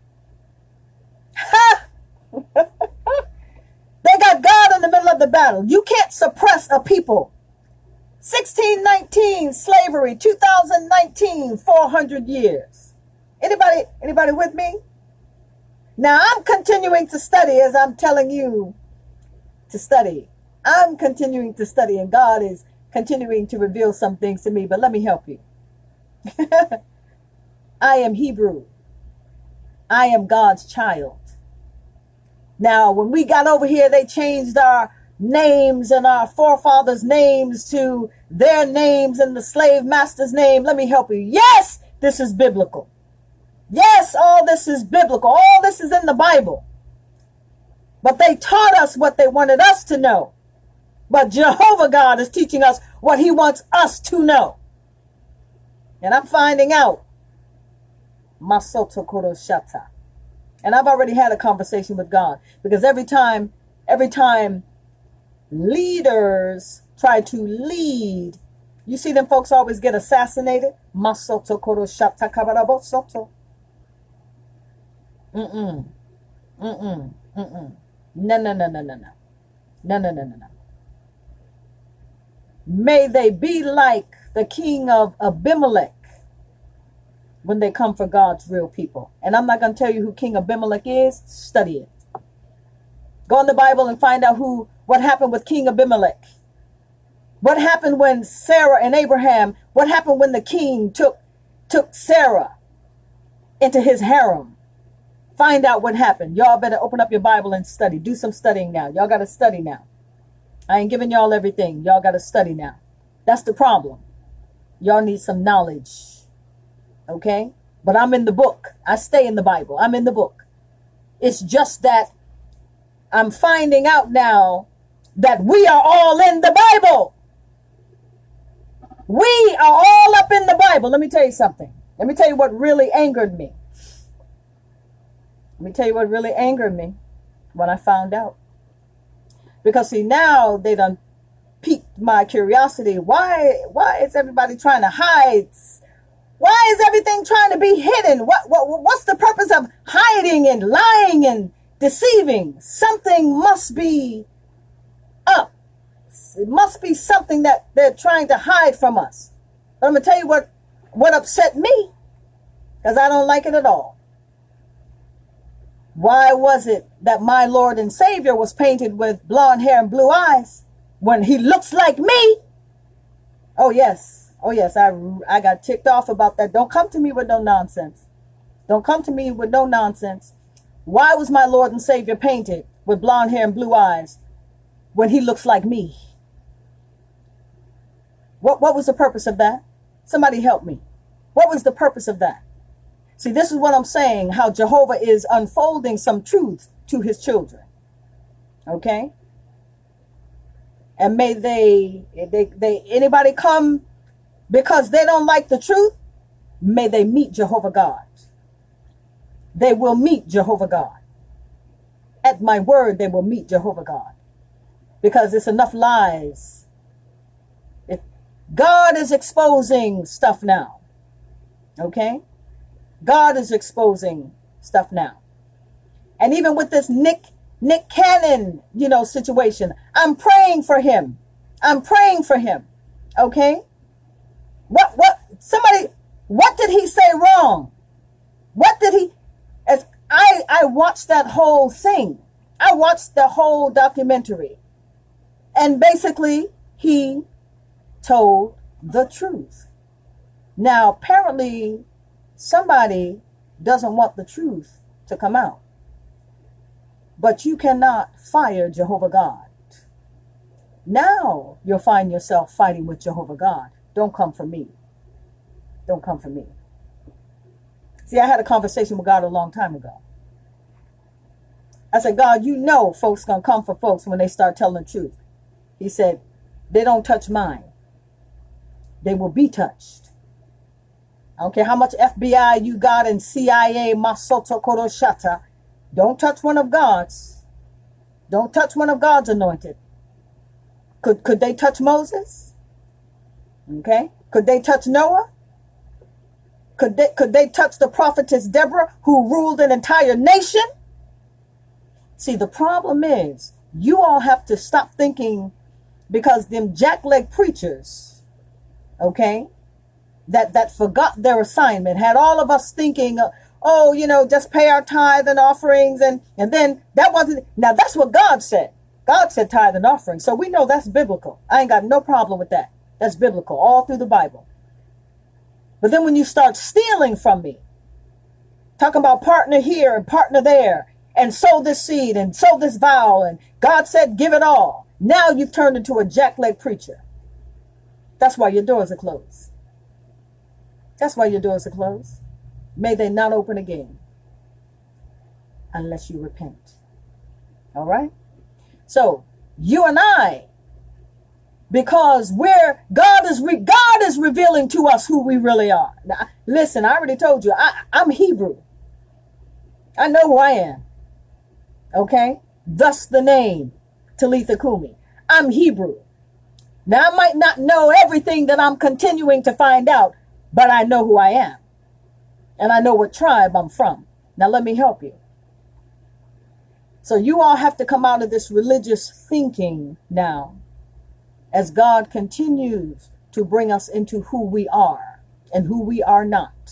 Ha! They got God in the middle of the battle. You can't suppress a people. 1619 slavery, 2019 400 years. Anybody with me? Now I'm continuing to study as I'm telling you to study. I'm continuing to study, and God is continuing to reveal some things to me, but let me help you. I am Hebrew. I am God's child. Now, when we got over here, they changed our names and our forefathers' names to their names and the slave master's name. Let me help you. Yes, this is biblical. Yes, all this is biblical. All this is in the Bible. But they taught us what they wanted us to know. But Jehovah God is teaching us what he wants us to know. And I'm finding out. Masoto Koroshata. And I've already had a conversation with God. Because every time leaders try to lead, you see them folks always get assassinated. Masoto Koroshata Kabarabosoto. No. May they be like the king of Abimelech when they come for God's real people. And I'm not going to tell you who King Abimelech is. Study it. Go in the Bible and find out what happened with King Abimelech. What happened when Sarah and Abraham, what happened when the king took Sarah into his harem. Find out what happened. Y'all better open up your Bible and study. Do some studying now. Y'all got to study now. I ain't giving y'all everything. Y'all got to study now. That's the problem. Y'all need some knowledge. Okay? But I'm in the book. I stay in the Bible. I'm in the book. It's just that I'm finding out now that we are all in the Bible. We are all up in the Bible. Let me tell you something. Let me tell you what really angered me. Let me tell you what really angered me when I found out. Because see, now they done piqued my curiosity. Why is everybody trying to hide? Why is everything trying to be hidden? What's the purpose of hiding and lying and deceiving? Something must be up. It must be something that they're trying to hide from us. But I'm going to tell you what upset me, because I don't like it at all. Why was it that my Lord and Savior was painted with blonde hair and blue eyes when he looks like me? Oh, yes. Oh, yes. I got ticked off about that. Don't come to me with no nonsense. Don't come to me with no nonsense. Why was my Lord and Savior painted with blonde hair and blue eyes when he looks like me? What was the purpose of that? Somebody help me. What was the purpose of that? See, this is what I'm saying, how Jehovah is unfolding some truth to his children. Okay? And may anybody come because they don't like the truth, may they meet Jehovah God. They will meet Jehovah God. At my word, they will meet Jehovah God. Because it's enough lies. God is exposing stuff now. Okay? God is exposing stuff now. And even with this Nick Cannon, situation, I'm praying for him. I'm praying for him. Okay? What did he say wrong? As I watched that whole thing. I watched the whole documentary. And basically, he told the truth. Now, apparently, somebody doesn't want the truth to come out. But you cannot fire Jehovah God. Now you'll find yourself fighting with Jehovah God. Don't come for me. Don't come for me. See, I had a conversation with God a long time ago. I said, God, you know folks going to come for folks when they start telling the truth. He said, they don't touch mine. They will be touched. I don't care how much FBI you got and CIA, Masoto Koroshata. Don't touch one of God's. Don't touch one of God's anointed. Could they touch Moses? Okay. Could they touch Noah? Could they touch the prophetess Deborah, who ruled an entire nation? See, the problem is you all have to stop thinking, because them jackleg preachers, okay, that forgot their assignment, had all of us thinking, oh, you know, just pay our tithe and offerings. And then that wasn't, now that's what God said. God said tithe and offering. So we know that's biblical. I ain't got no problem with that. That's biblical all through the Bible. But then when you start stealing from me, talking about partner here and partner there, and sow this seed and sow this vow, and God said give it all. Now you've turned into a jackleg preacher. That's why your doors are closed. That's why your doors are closed. May they not open again unless you repent. All right? So you and I, because God is revealing to us who we really are. Now, listen, I already told you, I'm Hebrew. I know who I am. Okay? Thus the name, Talitha Kumi. I'm Hebrew. Now, I might not know everything that I'm continuing to find out, but I know who I am. And I know what tribe I'm from. Now, let me help you. So you all have to come out of this religious thinking now, as God continues to bring us into who we are and who we are not.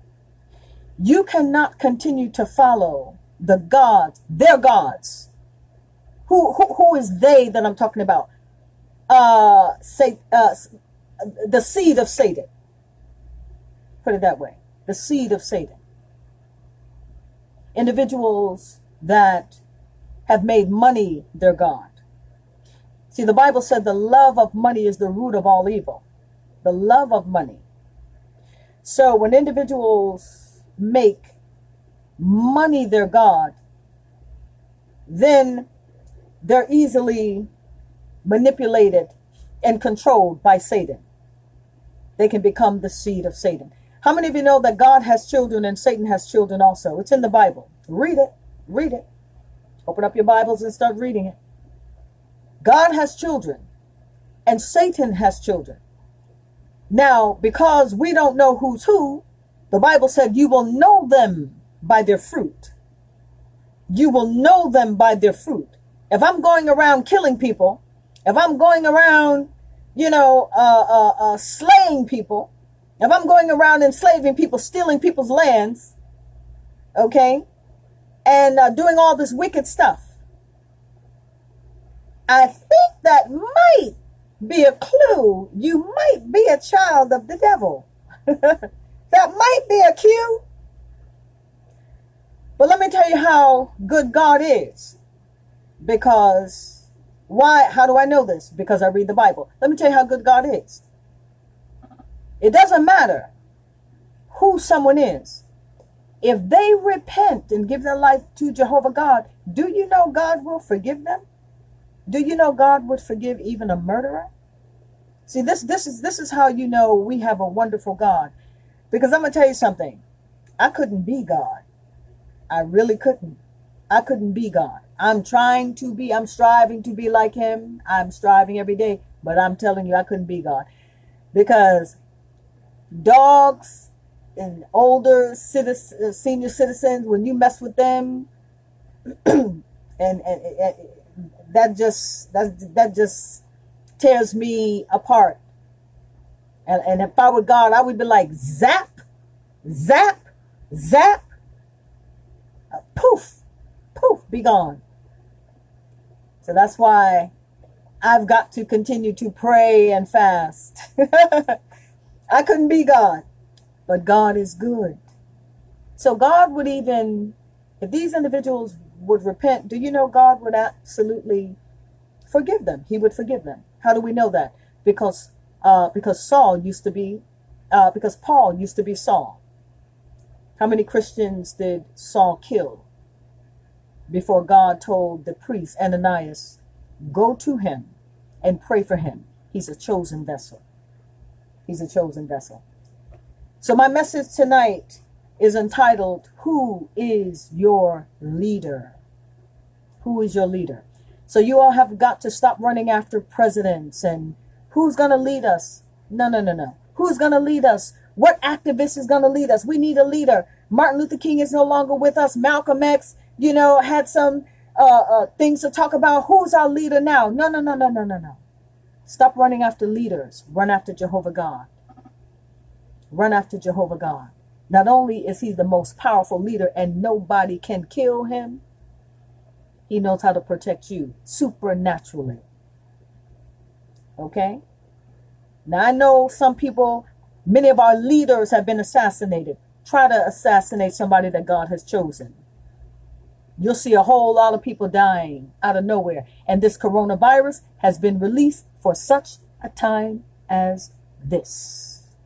You cannot continue to follow the gods, their gods. Who is they that I'm talking about? The seed of Satan. Put it that way. The seed of Satan. Individuals that have made money their God. See, the Bible said the love of money is the root of all evil. The love of money. So when individuals make money their God, then they're easily manipulated and controlled by Satan. They can become the seed of Satan. How many of you know that God has children and Satan has children also? It's in the Bible. Read it. Read it. Open up your Bibles and start reading it. God has children and Satan has children. Now, because we don't know who's who, the Bible said you will know them by their fruit. You will know them by their fruit. If I'm going around killing people, if I'm going around, slaying people, if I'm going around enslaving people, stealing people's lands, okay, and doing all this wicked stuff, I think that might be a clue. You might be a child of the devil. That might be a cue. But let me tell you how good God is. Because why? How do I know this? Because I read the Bible. Let me tell you how good God is. It doesn't matter who someone is. If they repent and give their life to Jehovah God, do you know God will forgive them? Do you know God would forgive even a murderer? See, this is how you know we have a wonderful God. Because I'm going to tell you something. I couldn't be God. I really couldn't. I couldn't be God. I'm striving to be like him. I'm striving every day. But I'm telling you, I couldn't be God. Because dogs and older senior citizens, when you mess with them, and that just tears me apart. And if I were God, I would be like, zap, zap, zap, poof, poof, be gone. So that's why I've got to continue to pray and fast. I couldn't be God, but God is good. So God would even, if these individuals would repent, do you know God would absolutely forgive them? He would forgive them. How do we know that? Because Saul used to be, because Paul used to be Saul. How many Christians did Saul kill before God told the priest Ananias, go to him and pray for him? He's a chosen vessel. He's a chosen vessel. So my message tonight is entitled, Who is your leader? Who is your leader? So you all have got to stop running after presidents and who's going to lead us? No, no, no, no. Who's going to lead us? What activist is going to lead us? We need a leader. Martin Luther King is no longer with us. Malcolm X, had some things to talk about. Who's our leader now? No, no, no, no, no, no, no. Stop running after leaders. Run after Jehovah God. Run after Jehovah God. Not only is he the most powerful leader and nobody can kill him, he knows how to protect you supernaturally. Okay? Now I know some people, many of our leaders have been assassinated. Try to assassinate somebody that God has chosen. You'll see a whole lot of people dying out of nowhere. And this coronavirus has been released for such a time as this.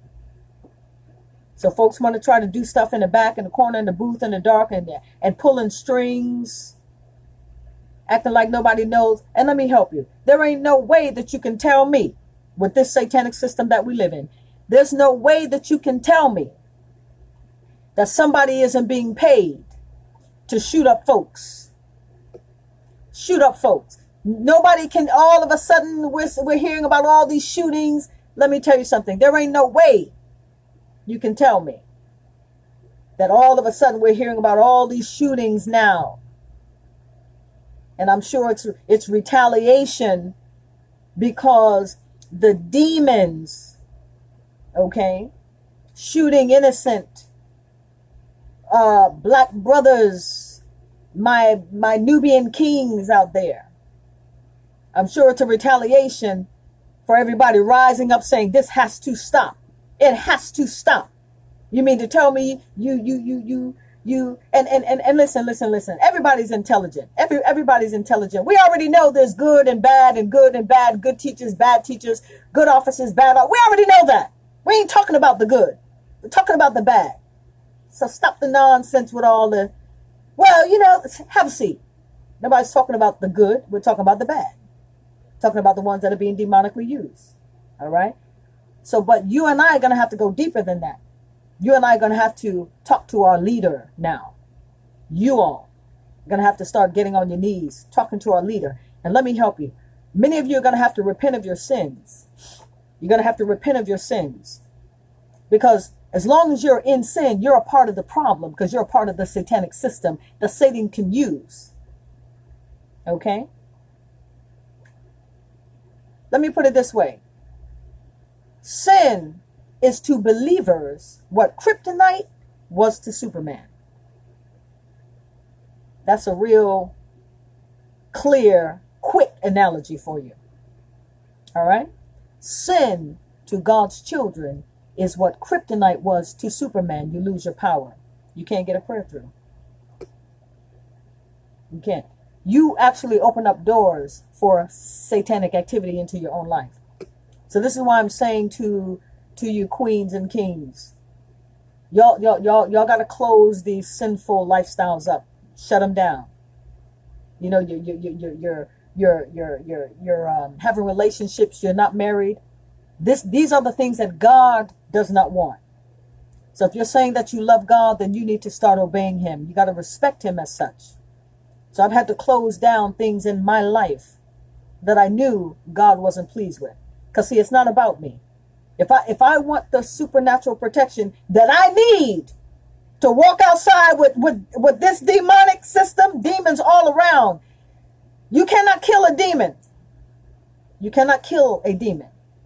So folks want to try to do stuff in the back, in the corner, in the booth, in the dark, and pulling strings, acting like nobody knows. And let me help you. There ain't no way that you can tell me, with this satanic system that we live in, there's no way that you can tell me that somebody isn't being paid to shoot up folks. Shoot up folks. Nobody can, all of a sudden, we're hearing about all these shootings. Let me tell you something. There ain't no way you can tell me that all of a sudden we're hearing about all these shootings now. And I'm sure it's retaliation because the demons, okay, shooting innocent black brothers, my Nubian kings out there. I'm sure it's a retaliation for everybody rising up saying this has to stop. It has to stop. You mean to tell me and listen. Everybody's intelligent. Everybody's intelligent. We already know there's good and bad, good teachers, bad teachers, good officers, bad. We already know that. We ain't talking about the good. We're talking about the bad. So stop the nonsense with all the, have a seat. Nobody's talking about the good. We're talking about the bad. Talking about the ones that are being demonically used. All right. So, but you and I are going to have to go deeper than that. You and I are going to have to talk to our leader now. You all are going to have to start getting on your knees, talking to our leader. And let me help you. Many of you are going to have to repent of your sins. You're going to have to repent of your sins. Because as long as you're in sin, you're a part of the problem, because you're a part of the satanic system that Satan can use. Okay? Let me put it this way. Sin is to believers what kryptonite was to Superman. That's a real clear, quick analogy for you. All right? Sin to God's children is what kryptonite was to Superman. You lose your power. You can't get a prayer through. You can't. You actually open up doors for satanic activity into your own life. So this is why I'm saying to you queens and kings, y'all got to close these sinful lifestyles up, shut them down. You're having relationships. You're not married. These are the things that God does not want. So if you're saying that you love God, then you need to start obeying him. You got to respect him as such. So I've had to close down things in my life that I knew God wasn't pleased with. Because see, it's not about me. If I want the supernatural protection that I need to walk outside with this demonic system, demons all around, you cannot kill a demon. You cannot kill a demon.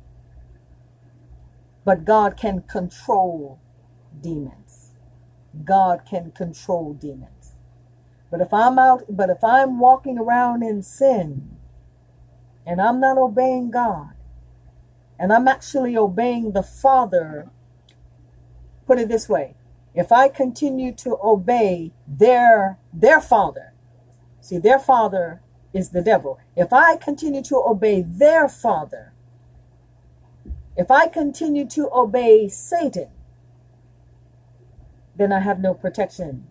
But God can control demons. God can control demons. But if I'm walking around in sin, and I'm not obeying God, and I'm actually obeying the Father, put it this way, if I continue to obey their father, see, their father is the devil. If I continue to obey their father, if I continue to obey Satan, then I have no protection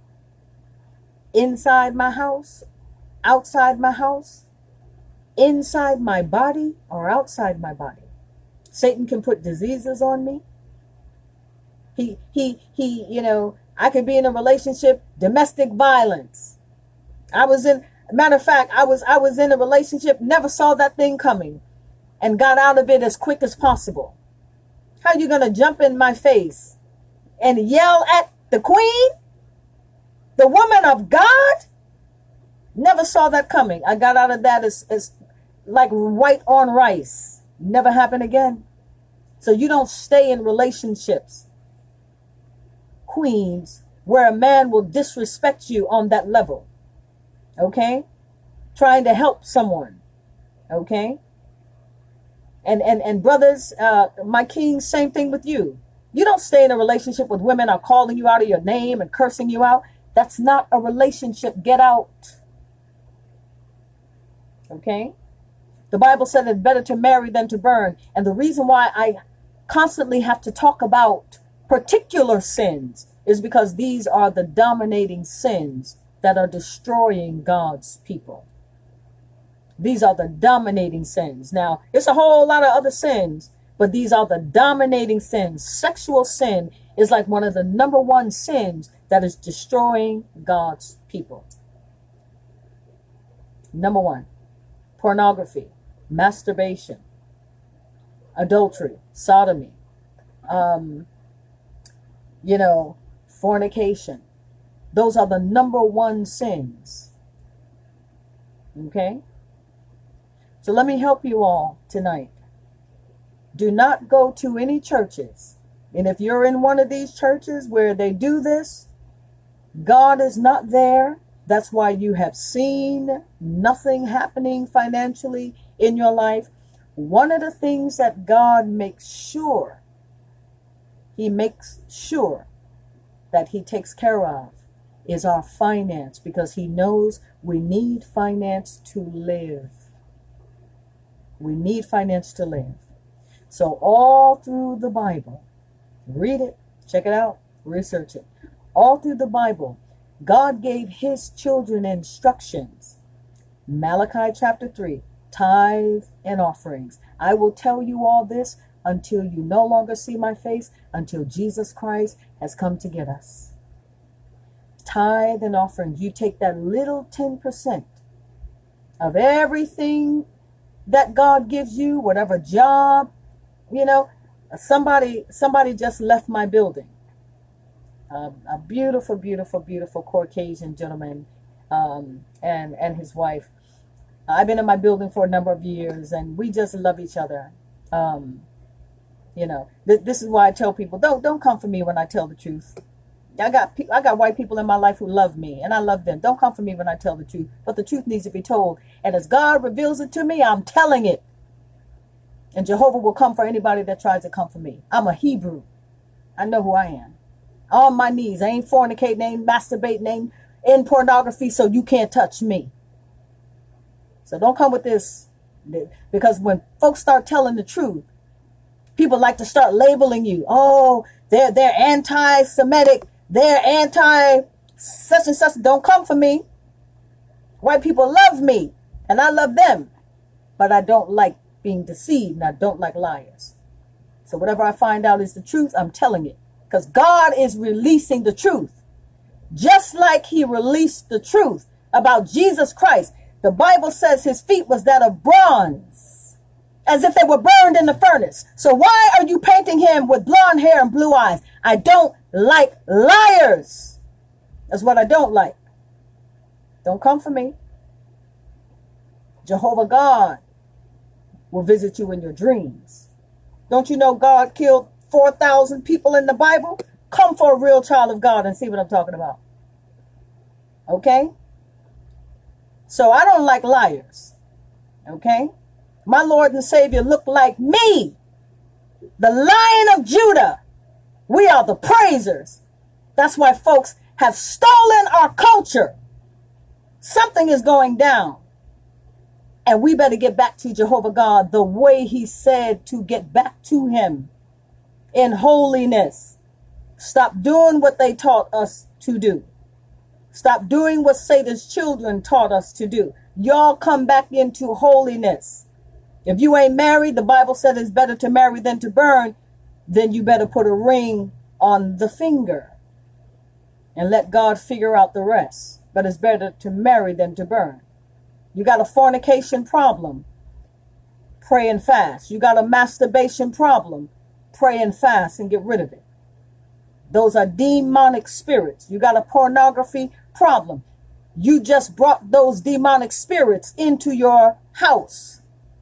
inside my house, outside my house, inside my body, or outside my body. Satan can put diseases on me. I could be in a relationship, domestic violence. Matter of fact, I was in a relationship, never saw that thing coming, and got out of it as quick as possible. How are you going to jump in my face and yell at the queen, the woman of God? Never saw that coming. I got out of that as like white on rice. Never happened again. So you don't stay in relationships, queens, where a man will disrespect you on that level. Okay? Trying to help someone. Okay? And brothers, my kings, same thing with you. You don't stay in a relationship with women are calling you out of your name and cursing you out. That's not a relationship. Get out. Okay? The Bible said it's better to marry than to burn. And the reason why I constantly have to talk about particular sins is because these are the dominating sins that are destroying God's people. These are the dominating sins. Now, it's a whole lot of other sins, but these are the dominating sins. Sexual sin is like one of the number one sins that is destroying God's people. Number one, pornography, masturbation, adultery, sodomy, fornication. Those are the number one sins. Okay? So let me help you all tonight. Do not go to any churches. And if you're in one of these churches where they do this, God is not there. That's why you have seen nothing happening financially in your life. One of the things that God makes sure, He makes sure that He takes care of is our finance, because He knows we need finance to live. We need finance to live. So all through the Bible, read it, check it out, research it. All through the Bible, God gave His children instructions. Malachi chapter 3, tithe and offerings. I will tell you all this until you no longer see my face, until Jesus Christ has come to get us. Tithe and offerings. You take that little 10% of everything that God gives you, whatever job, somebody just left my building. A beautiful, beautiful, beautiful Caucasian gentleman, and his wife. I've been in my building for a number of years, and we just love each other. This is why I tell people, don't come for me when I tell the truth. I got white people in my life who love me, and I love them. Don't come for me when I tell the truth, but the truth needs to be told. And as God reveals it to me, I'm telling it. And Jehovah will come for anybody that tries to come for me. I'm a Hebrew. I know who I am. On my knees. I ain't fornicating, ain't masturbating, ain't in pornography, so you can't touch me. So don't come with this, because when folks start telling the truth, people like to start labeling you. Oh, they're anti-Semitic. They're anti such and such. Don't come for me. White people love me, and I love them, but I don't like being deceived, and I don't like liars. So whatever I find out is the truth, I'm telling it, because God is releasing the truth, just like He released the truth about Jesus Christ. The Bible says His feet was that of bronze, as if they were burned in the furnace. So why are you painting Him with blonde hair and blue eyes? I don't like liars. That's what I don't like. Don't come for me. Jehovah God will visit you in your dreams. Don't you know God killed 4,000 people in the Bible? Come for a real child of God and see what I'm talking about. Okay? So I don't like liars. Okay? My Lord and Savior looked like me, the Lion of Judah. We are the praisers. That's why folks have stolen our culture. Something is going down. And we better get back to Jehovah God the way he said to get back to him, in holiness. Stop doing what they taught us to do. Stop doing what Satan's children taught us to do. Y'all come back into holiness. If you ain't married, the Bible said it's better to marry than to burn. Then you better put a ring on the finger and let God figure out the rest. But it's better to marry than to burn. You got a fornication problem, pray and fast. You got a masturbation problem, pray and fast and get rid of it. Those are demonic spirits. You got a pornography problem. You just brought those demonic spirits into your house.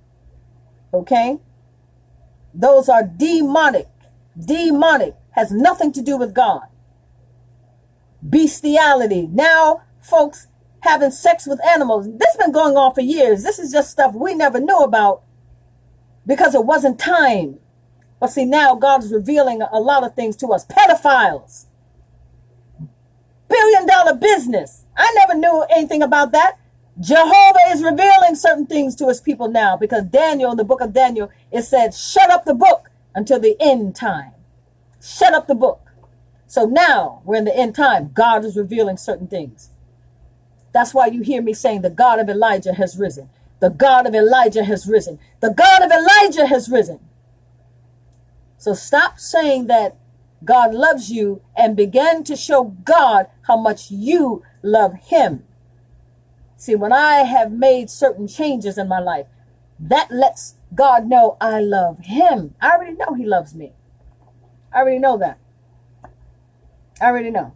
Okay? Those are demonic. Demonic has nothing to do with God. Bestiality. Now, folks having sex with animals. This has been going on for years. This is just stuff we never knew about because it wasn't time. But see, now God is revealing a lot of things to us. Pedophiles. Billion-dollar business. I never knew anything about that. Jehovah is revealing certain things to his people now because Daniel, in the book of Daniel, it said, shut up the book until the end time. Shut up the book. So now we're in the end time. God is revealing certain things. That's why you hear me saying the God of Elijah has risen. The God of Elijah has risen. The God of Elijah has risen. So stop saying that God loves you and begin to show God how much you love him. See, when I have made certain changes in my life, that lets God know I love him. I already know he loves me. I already know that. I already know.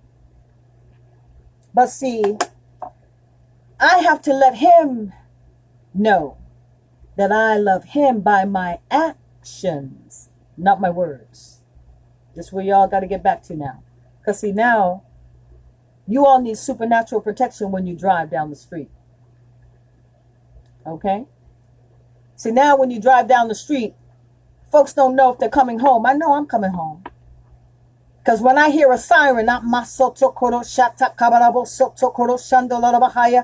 But see, I have to let him know that I love him by my actions, not my words. That's where y'all got to get back to now. Because see, now, you all need supernatural protection when you drive down the street. Okay? See, now when you drive down the street, folks don't know if they're coming home. I know I'm coming home. Because when I hear a siren, not masoto koro shata kabarabo soto koro shandolo bahaya,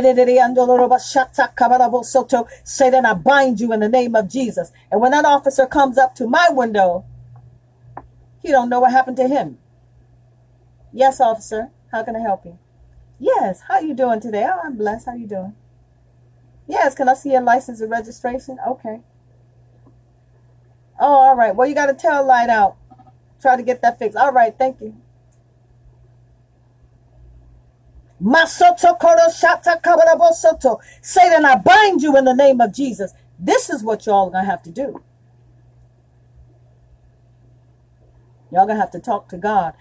Satan, I bind you in the name of Jesus. And when that officer comes up to my window, he don't know what happened to him. Yes, officer. How can I help you? Yes. How you doing today? Oh, I'm blessed. How you doing? Yes. Can I see your license and registration? Okay. Oh, all right. Well, you got a tail light out. Try to get that fixed. All right. Thank you. Masoto koro shata kabarabo soto. Satan, I bind you in the name of Jesus. This is what y'all are going to have to do. Y'all going to have to talk to God.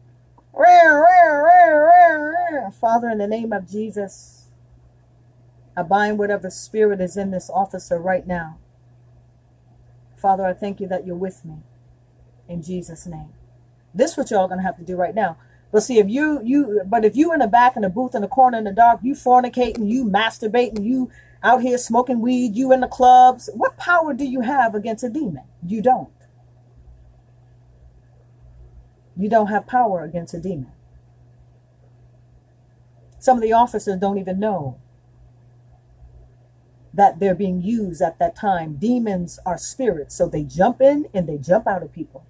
Father, in the name of Jesus, I bind whatever spirit is in this officer right now. Father, I thank you that you're with me. In Jesus' name. This is what y'all going to have to do right now. But see, if you in the back in the booth in the corner in the dark, you fornicating, you masturbating, you out here smoking weed, you in the clubs, what power do you have against a demon? You don't. You don't have power against a demon. Some of the officers don't even know that they're being used at that time. Demons are spirits, so they jump in and they jump out of people.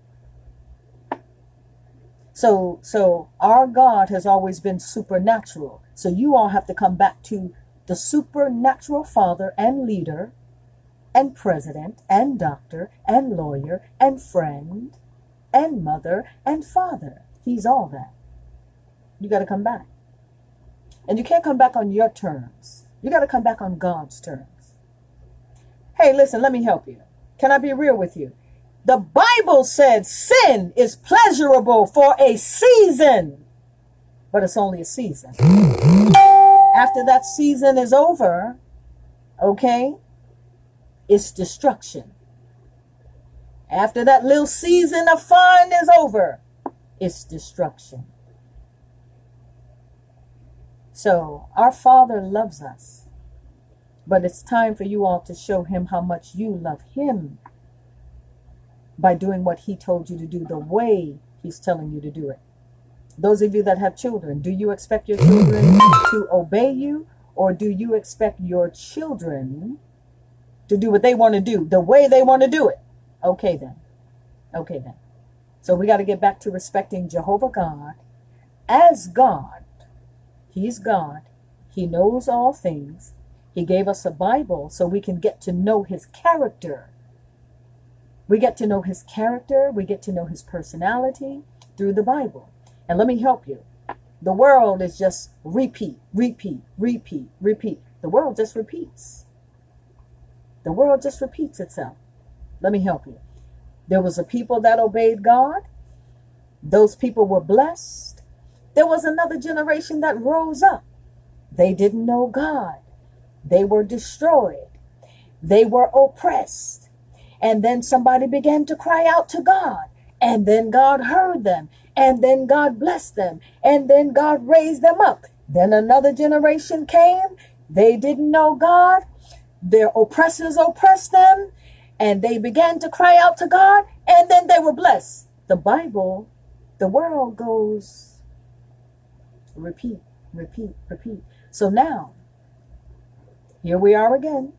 So our God has always been supernatural. So you all have to come back to the supernatural father and leader and president and doctor and lawyer and friend and mother and father. He's all that. You got to come back. And you can't come back on your terms. You got to come back on God's terms. Hey, listen, let me help you. Can I be real with you? The Bible said sin is pleasurable for a season, but it's only a season. After that season is over, okay, it's destruction. After that little season of fun is over, it's destruction. So our Father loves us. But it's time for you all to show him how much you love him by doing what he told you to do the way he's telling you to do it. Those of you that have children, do you expect your children to obey you, or do you expect your children to do what they want to do, the way they want to do it? Okay then. Okay then. So we got to get back to respecting Jehovah God as God. He's God. He knows all things. He gave us a Bible so we can get to know his character. We get to know his character. We get to know his personality through the Bible. And let me help you. The world is just repeat, repeat, repeat, repeat. The world just repeats. The world just repeats itself. Let me help you. There was a people that obeyed God. Those people were blessed. There was another generation that rose up. They didn't know God. They were destroyed. They were oppressed. And then somebody began to cry out to God. And then God heard them. And then God blessed them. And then God raised them up. Then another generation came. They didn't know God. Their oppressors oppressed them. And they began to cry out to God. And then they were blessed. The Bible, the world goes repeat, repeat, repeat. So now, here we are again.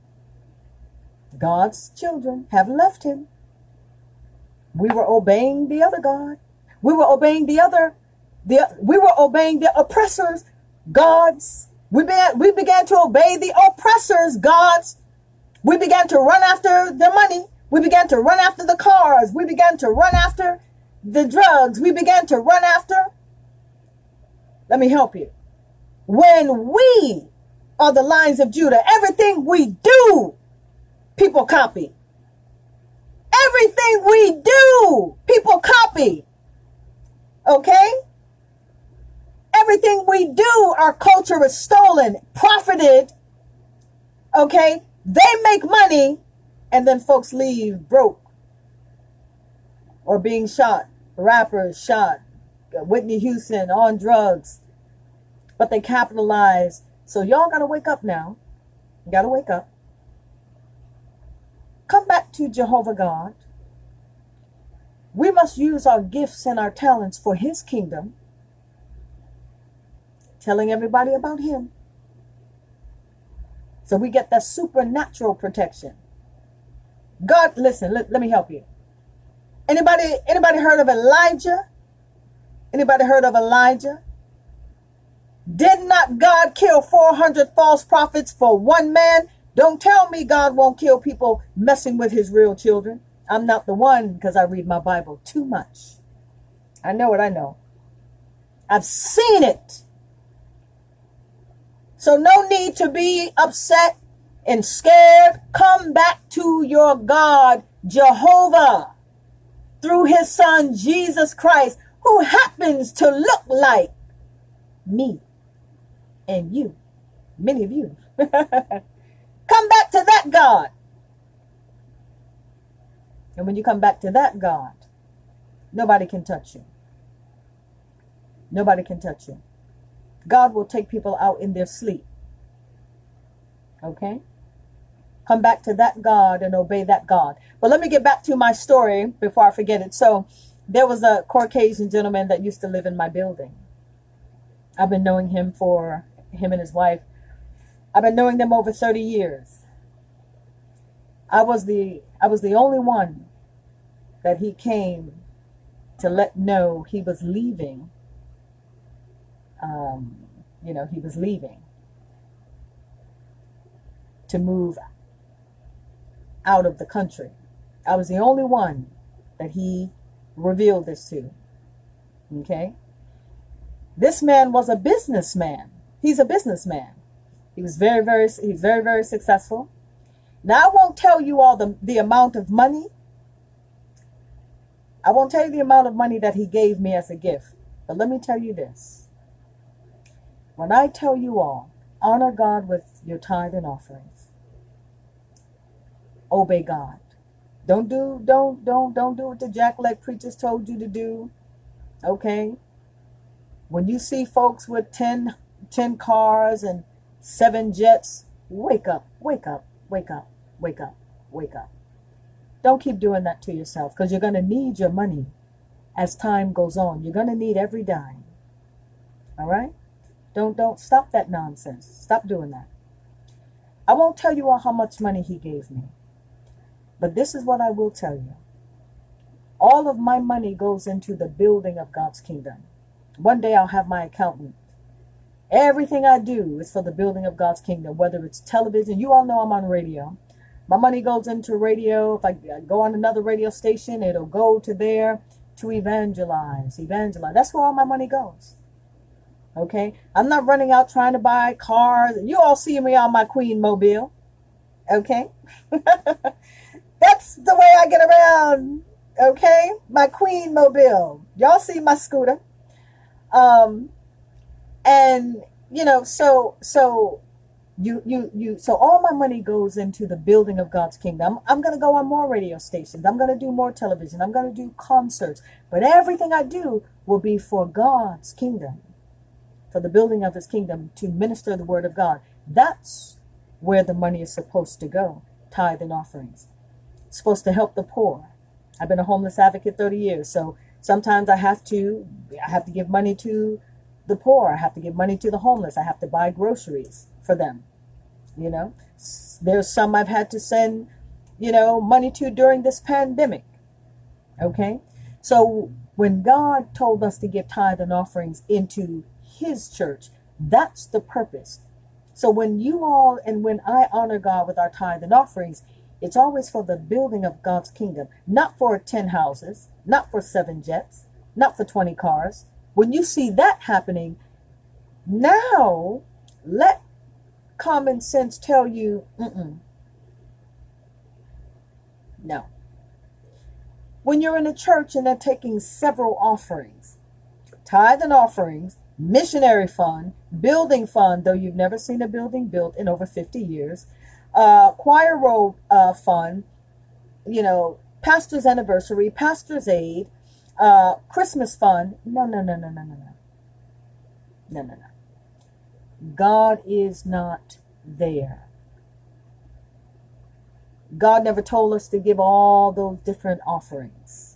God's children have left him. We were obeying the other God. We were obeying we were obeying the oppressors' gods. We began to obey the oppressors' gods. We began to run after the money. We began to run after the cars. We began to run after the drugs. We began to run after. Let me help you. When we are the Lions of Judah, everything we do, people copy. Everything we do, people copy. Okay? Everything we do, our culture is stolen, profited. Okay? They make money, and then folks leave broke or being shot. Rappers shot. Whitney Houston on drugs. But they capitalize. So y'all got to wake up now. You got to wake up. Come back to Jehovah God. We must use our gifts and our talents for his kingdom. Telling everybody about him. So we get that supernatural protection. God, listen, let me help you. Anybody heard of Elijah? Anybody heard of Elijah? Did not God kill 400 false prophets for one man? Don't tell me God won't kill people messing with his real children. I'm not the one, because I read my Bible too much. I know what I know. I've seen it. So no need to be upset and scared. Come back to your God, Jehovah, through his son, Jesus Christ, who happens to look like me and you, many of you. Come back to that God. And when you come back to that God, nobody can touch you. Nobody can touch you. God will take people out in their sleep. Okay? Come back to that God and obey that God. But let me get back to my story before I forget it. So there was a Caucasian gentleman that used to live in my building. I've been knowing him and his wife. I've been knowing them over 30 years. I was the only one that he came to let know he was leaving. He was leaving to move out of the country. I was the only one that he revealed this to. Okay? This man was a businessman. He's a businessman. He's very, very successful. Now, I won't tell you all the amount of money. I won't tell you the amount of money that he gave me as a gift. But let me tell you this. When I tell you all, honor God with your tithe and offerings. Obey God. Don't do what the jackleg preachers told you to do. Okay? When you see folks with 10 cars and 7 jets, Wake up, wake up, wake up, wake up, wake up. Don't keep doing that to yourself, because you're going to need your money as time goes on. You're going to need every dime. All right? Don't stop that nonsense. Stop doing that. I won't tell you all how much money he gave me, but this is what I will tell you. All of my money goes into the building of God's kingdom. One day I'll have my accountant. Everything I do is for the building of God's kingdom, whether it's television. You all know I'm on radio. My money goes into radio. If I go on another radio station, it'll go to there to evangelize. That's where all my money goes. Okay? I'm not running out trying to buy cars. You all see me on my Queen Mobile. Okay? That's the way I get around. Okay? My Queen Mobile. Y'all see my scooter. And you know, so all my money goes into the building of God's kingdom. I'm going to go on more radio stations. I'm going to do more television. I'm going to do concerts. But everything I do will be for God's kingdom, for the building of his kingdom, to minister the word of God. That's where the money is supposed to go. Tithe and offerings. It's supposed to help the poor. I've been a homeless advocate 30 years. So sometimes I have to give money to the poor. I have to give money to the homeless. I have to buy groceries for them. You know, there's some I've had to send, you know, money to during this pandemic. Okay. So when God told us to give tithe and offerings into his church, that's the purpose. So when I honor God with our tithe and offerings, it's always for the building of God's kingdom, not for 10 houses, not for 7 jets, not for 20 cars. When you see that happening, now let common sense tell you, no. When you're in a church and they're taking several offerings, tithe and offerings, missionary fund, building fund, though you've never seen a building built in over 50 years, choir robe fund, you know, pastor's anniversary, pastor's aid, Christmas fund. No. God is not there. God never told us to give all those different offerings.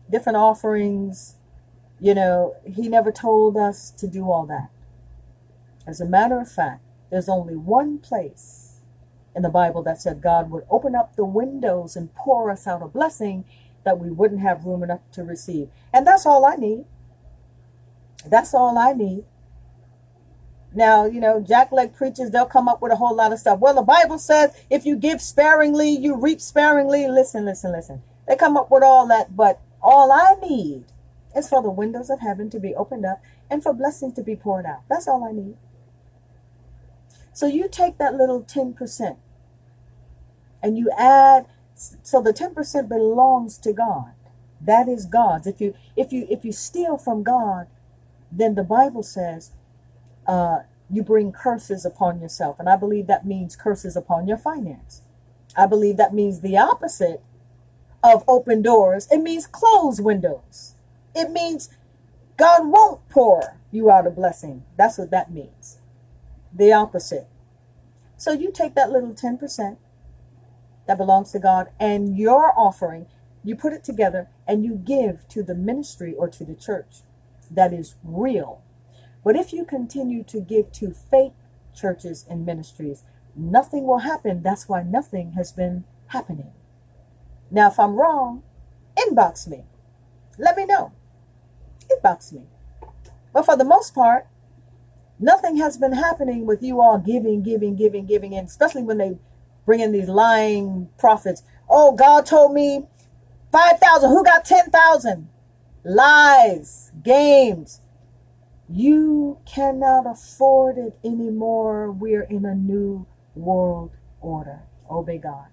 You know, he never told us to do all that. As a matter of fact, there's only one place in the Bible that said God would open up the windows and pour us out a blessing that we wouldn't have room enough to receive. And that's all I need. That's all I need. Now, you know, jackleg preachers, they'll come up with a whole lot of stuff. Well, the Bible says if you give sparingly, you reap sparingly. Listen. They come up with all that, but all I need is for the windows of heaven to be opened up and for blessings to be poured out. That's all I need. So you take that little 10% and you add, so the 10% belongs to God. That is God's. If you steal from God, then the Bible says you bring curses upon yourself. And I believe that means curses upon your finance. I believe that means the opposite of open doors. It means closed windows. It means God won't pour you out a blessing. That's what that means. The opposite. So you take that little 10% that belongs to God and your offering, you put it together and you give to the ministry or to the church that is real. But if you continue to give to fake churches and ministries, nothing will happen. That's why nothing has been happening. Now, if I'm wrong, inbox me. Let me know. Inbox me. But for the most part, nothing has been happening with you all giving, and especially when they bring in these lying prophets. Oh, God told me 5,000. Who got 10,000? Lies, games. You cannot afford it anymore. We're in a new world order. Obey God.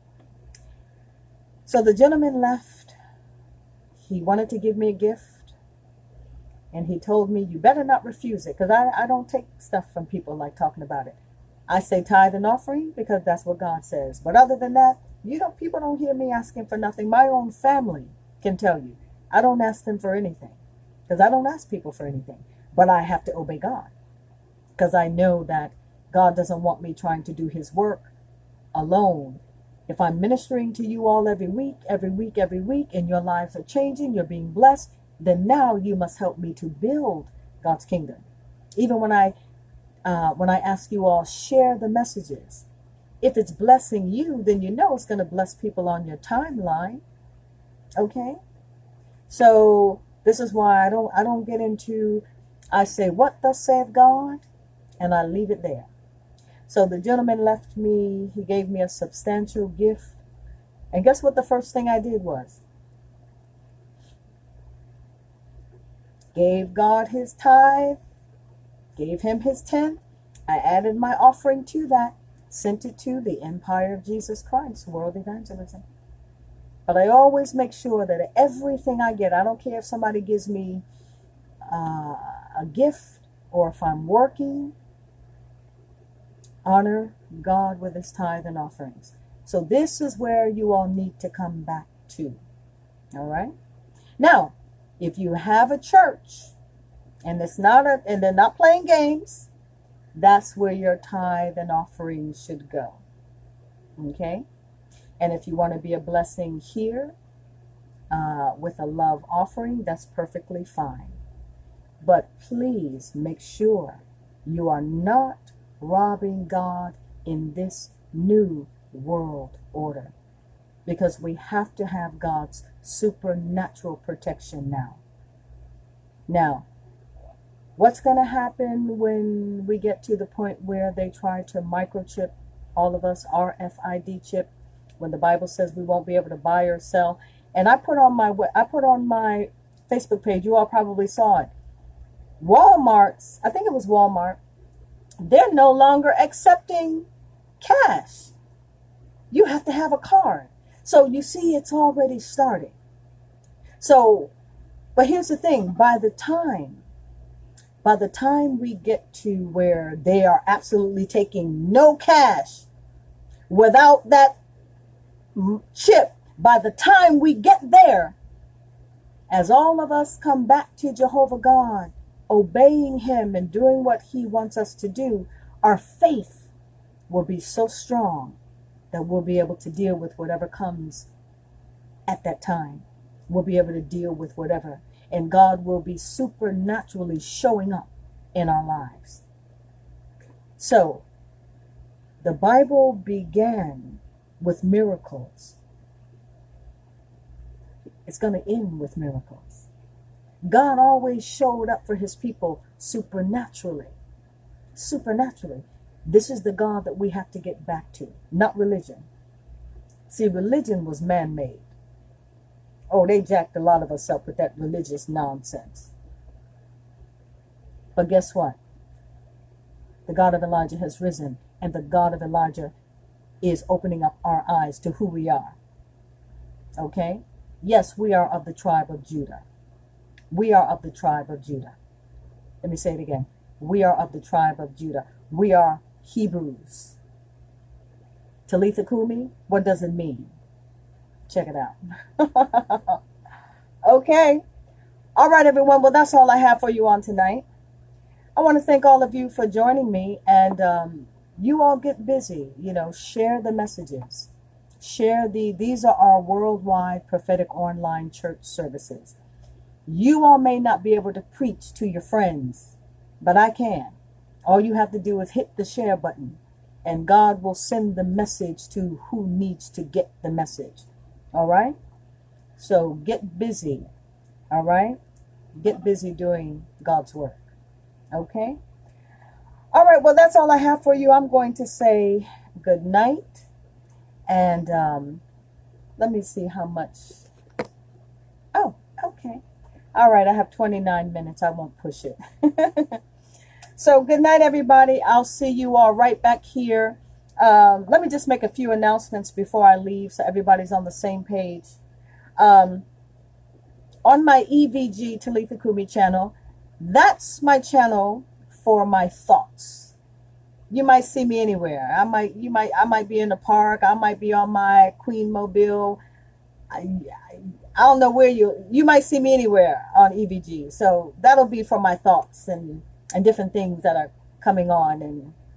So the gentleman left. He wanted to give me a gift. And he told me, you better not refuse it. Because I don't take stuff from people like talking about it. I say tithe and offering because that's what God says. But other than that, people don't hear me asking for nothing. My own family can tell you. I don't ask them for anything. Because I don't ask people for anything. But I have to obey God. Because I know that God doesn't want me trying to do his work alone. If I'm ministering to you all every week, and your lives are changing, you're being blessed, then now you must help me to build God's kingdom. Even when I ask you all, share the messages. If it's blessing you, then you know it's going to bless people on your timeline. Okay? So this is why I don't get into, I say, what thus saith God, and I leave it there. So the gentleman left me, he gave me a substantial gift. And guess what the first thing I did was? Gave God his tithe, gave him his tenth. I added my offering to that, sent it to the Empire of Jesus Christ, World Evangelism. But I always make sure that everything I get, I don't care if somebody gives me a gift or if I'm working, honor God with his tithe and offerings. So this is where you all need to come back to. All right. Now, if you have a church and and they're not playing games, that's where your tithe and offering should go. Okay. And if you want to be a blessing here with a love offering, that's perfectly fine. But please make sure you are not robbing God in this new world order, because we have to have God's supernatural protection now. Now, what's going to happen when we get to the point where they try to microchip all of us, RFID chip, when the Bible says we won't be able to buy or sell? And I put on my Facebook page, you all probably saw it. Walmart's, I think it was Walmart, they're no longer accepting cash. You have to have a card. So you see, it's already starting. So, but here's the thing, by the time we get to where they are absolutely taking no cash without that chip, by the time we get there, as all of us come back to Jehovah God, obeying him and doing what he wants us to do, our faith will be so strong that we'll be able to deal with whatever comes at that time. We'll be able to deal with whatever. And God will be supernaturally showing up in our lives. So, the Bible began with miracles. It's going to end with miracles. God always showed up for his people supernaturally. Supernaturally. This is the God that we have to get back to, not religion. See, religion was man-made. Oh, they jacked a lot of us up with that religious nonsense. But guess what? The God of Elijah has risen, and the God of Elijah is opening up our eyes to who we are. Okay? Yes, we are of the tribe of Judah. We are of the tribe of Judah. Let me say it again. We are of the tribe of Judah. We are Hebrews. Talitha Kumi, what does it mean? Check it out. Okay. All right, everyone. Well, that's all I have for you on tonight. I want to thank all of you for joining me, and you all get busy. Share the messages. These are our worldwide prophetic online church services. You all may not be able to preach to your friends, but I can. All you have to do is hit the share button, and God will send the message to who needs to get the message. All right? So get busy. All right? Get busy doing God's work. Okay? All right, well, that's all I have for you. I'm going to say good night. And let me see how much. Oh, okay. All right, I have 29 minutes. I won't push it. So good night, everybody. I'll see you all right back here. Let me just make a few announcements before I leave so everybody's on the same page. On my EVG Talitha Kumi channel, that's my channel for my thoughts. You might see me anywhere. I might be in the park. I might be on my Queen Mobile. I don't know where you might see me anywhere on EVG. So that'll be for my thoughts and different things that are coming on, and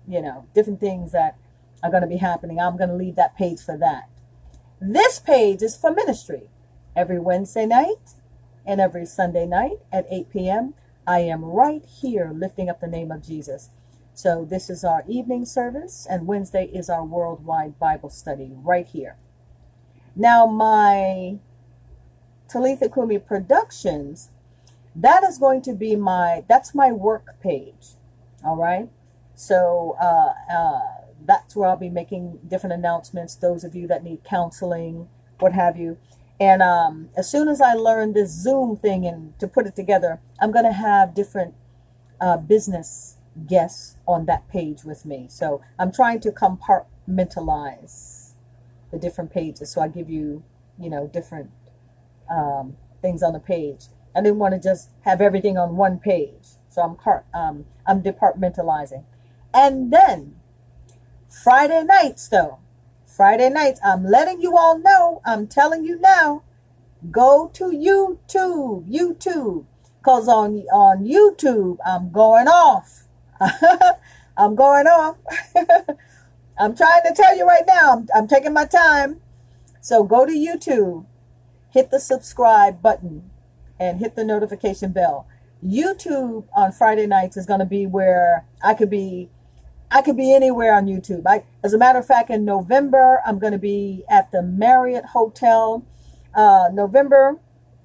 different things that are going to be happening. I'm going to leave that page for that. This page is for ministry. Every Wednesday night and every Sunday night at 8 p.m., I am right here lifting up the name of Jesus. So this is our evening service, and Wednesday is our worldwide Bible study right here. Now, my Talitha Kumi Productions, that is going to be that's my work page. All right. So that's where I'll be making different announcements. Those of you that need counseling, what have you. And as soon as I learn this Zoom thing and to put it together, I'm going to have different business guests on that page with me. So I'm trying to compartmentalize the different pages. So I give you, different things on the page. I didn't want to just have everything on one page. So I'm departmentalizing. And then Friday nights, I'm letting you all know, I'm telling you now, go to YouTube, because on YouTube, I'm going off. I'm going off. I'm trying to tell you right now, I'm taking my time. So go to YouTube, hit the subscribe button, and hit the notification bell. YouTube on Friday nights is going to be where I could be anywhere on YouTube. As a matter of fact, in November, I'm going to be at the Marriott Hotel. November,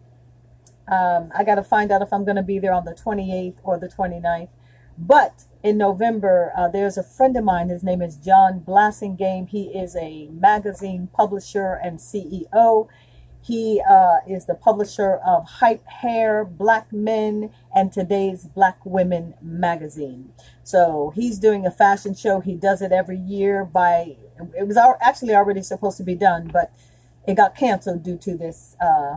I got to find out if I'm going to be there on the 28th or the 29th. But in November, there's a friend of mine. His name is John Blassingame. He is a magazine publisher and CEO. He is the publisher of Hype Hair, Black Men, and Today's Black Women magazine. So he's doing a fashion show. He does it every year. It was actually already supposed to be done, but it got canceled due to this,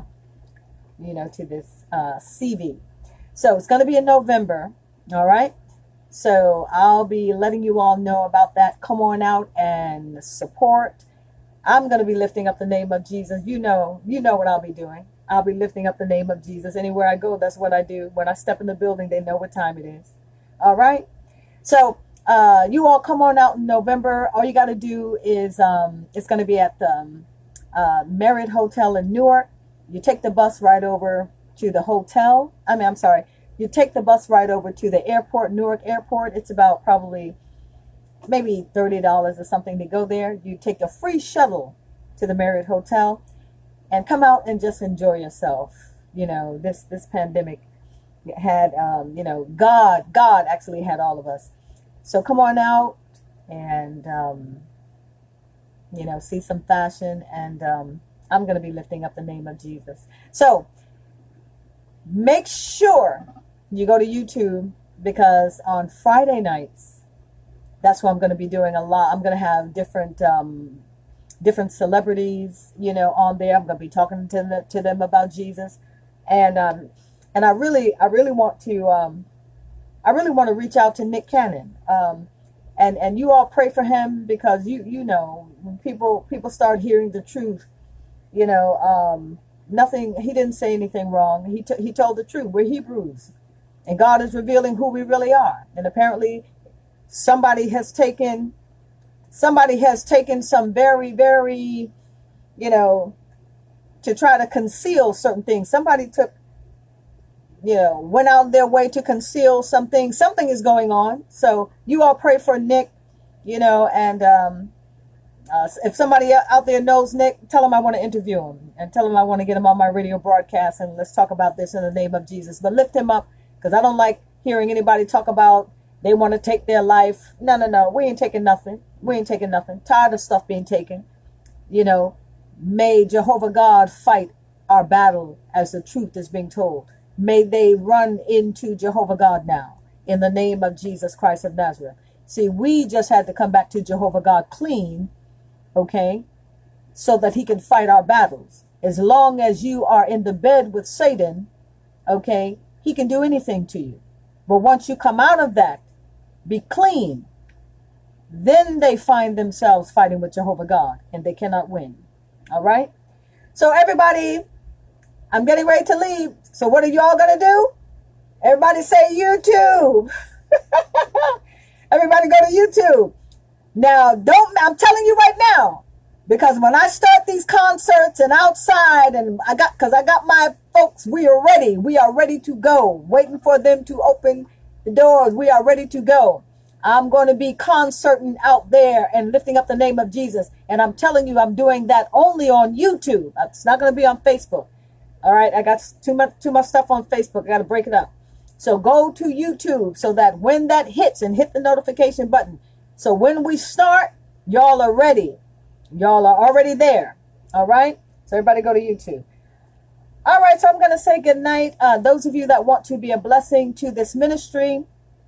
CV. So it's going to be in November. All right. So I'll be letting you all know about that. Come on out and support. I'm going to be lifting up the name of Jesus. You know what I'll be doing. I'll be lifting up the name of Jesus. Anywhere I go, that's what I do. When I step in the building, they know what time it is. All right. So you all come on out in November. All you got to do is it's going to be at the Marriott Hotel in Newark. You take the bus right over to the hotel. You take the bus right over to the airport, Newark Airport. It's about probably maybe $30 or something to go there. You take a free shuttle to the Marriott Hotel and come out and just enjoy yourself. This pandemic had, God actually had all of us. So come on out and, see some fashion. And I'm going to be lifting up the name of Jesus. So make sure you go to YouTube, because on Friday nights, that's what I'm going to be doing a lot. I'm going to have different celebrities, on there. I'm going to be talking to them about Jesus, and I really want to reach out to Nick Cannon, and you all pray for him, because when people start hearing the truth, nothing. He didn't say anything wrong. He told the truth. We're Hebrews, and God is revealing who we really are, and apparently somebody has taken some very, very, to try to conceal certain things. Somebody went out their way to conceal something. Something is going on. So you all pray for Nick, and if somebody out there knows Nick, tell him I want to interview him, and tell him I want to get him on my radio broadcast, and let's talk about this in the name of Jesus. But lift him up, because I don't like hearing anybody talk about they want to take their life. No. We ain't taking nothing. Tired of stuff being taken. May Jehovah God fight our battle as the truth is being told. May they run into Jehovah God now in the name of Jesus Christ of Nazareth. See, we just had to come back to Jehovah God clean, okay, so that he can fight our battles. As long as you are in the bed with Satan, okay, he can do anything to you. But once you come out of that, be clean, then they find themselves fighting with Jehovah God, and they cannot win. All right? So everybody, I'm getting ready to leave. So what are you all going to do? Everybody say YouTube. Everybody go to YouTube. Now, I'm telling you right now, because when I start these concerts and outside, and because I got my folks, we are ready to go, waiting for them to open the doors. We are ready to go. I'm going to be concerting out there and lifting up the name of Jesus. And I'm telling you, I'm doing that only on YouTube. It's not going to be on Facebook. All right. I got too much stuff on Facebook. I got to break it up. So go to YouTube so that when that hits, and hit the notification button. So when we start, y'all are ready. Y'all are already there. All right. So everybody go to YouTube. All right. So I'm going to say good night. Those of you that want to be a blessing to this ministry,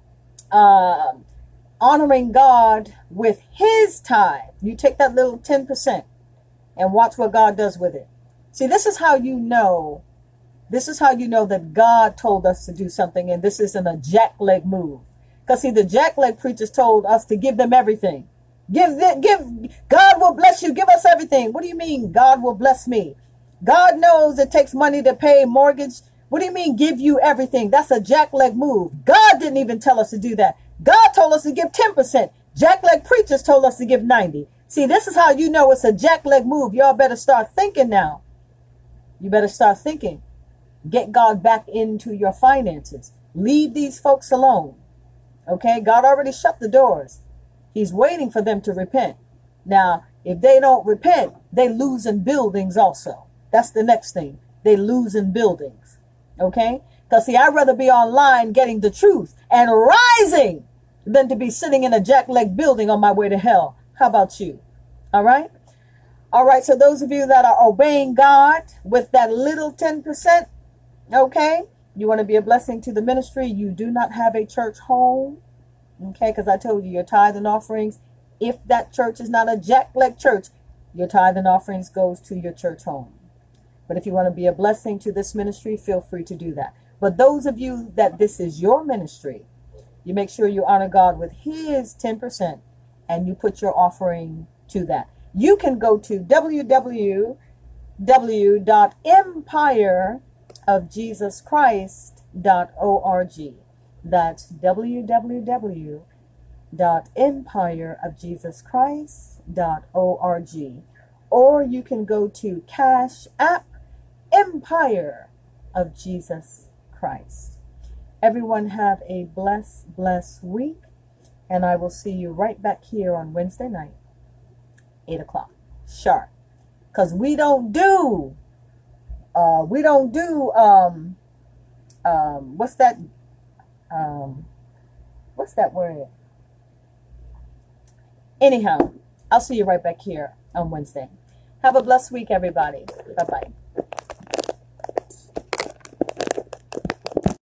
honoring God with his tithe. You take that little 10% and watch what God does with it. See, this is how you know that God told us to do something, and this isn't a jackleg move. Because see, the jackleg preachers told us to give them everything. God will bless you. Give us everything. What do you mean God will bless me? God knows it takes money to pay mortgage. What do you mean give you everything? That's a jackleg move. God didn't even tell us to do that. God told us to give 10%. Jackleg preachers told us to give 90%. See, this is how you know it's a jackleg move. Y'all better start thinking now. You better start thinking. Get God back into your finances. Leave these folks alone. Okay? God already shut the doors. He's waiting for them to repent. Now, if they don't repent, they lose in buildings also. That's the next thing. They lose in buildings. Okay? Because see, I'd rather be online getting the truth and rising than to be sitting in a jackleg building on my way to hell. How about you? All right? All right, so those of you that are obeying God with that little 10%, okay, you want to be a blessing to the ministry. You do not have a church home, okay, because I told you your tithe and offerings, if that church is not a jackleg church, your tithe and offerings goes to your church home. But if you want to be a blessing to this ministry, feel free to do that. But those of you that this is your ministry, you make sure you honor God with his 10% and you put your offering to that. You can go to www.empireofjesuschrist.org. That's www.empireofjesuschrist.org. Or you can go to Cash App Empire of Jesus Christ. Everyone have a blessed week. And I will see you right back here on Wednesday night, 8 o'clock sharp. Because we don't do what's that word? Anyhow, I'll see you right back here on Wednesday. Have a blessed week, everybody. Bye-bye.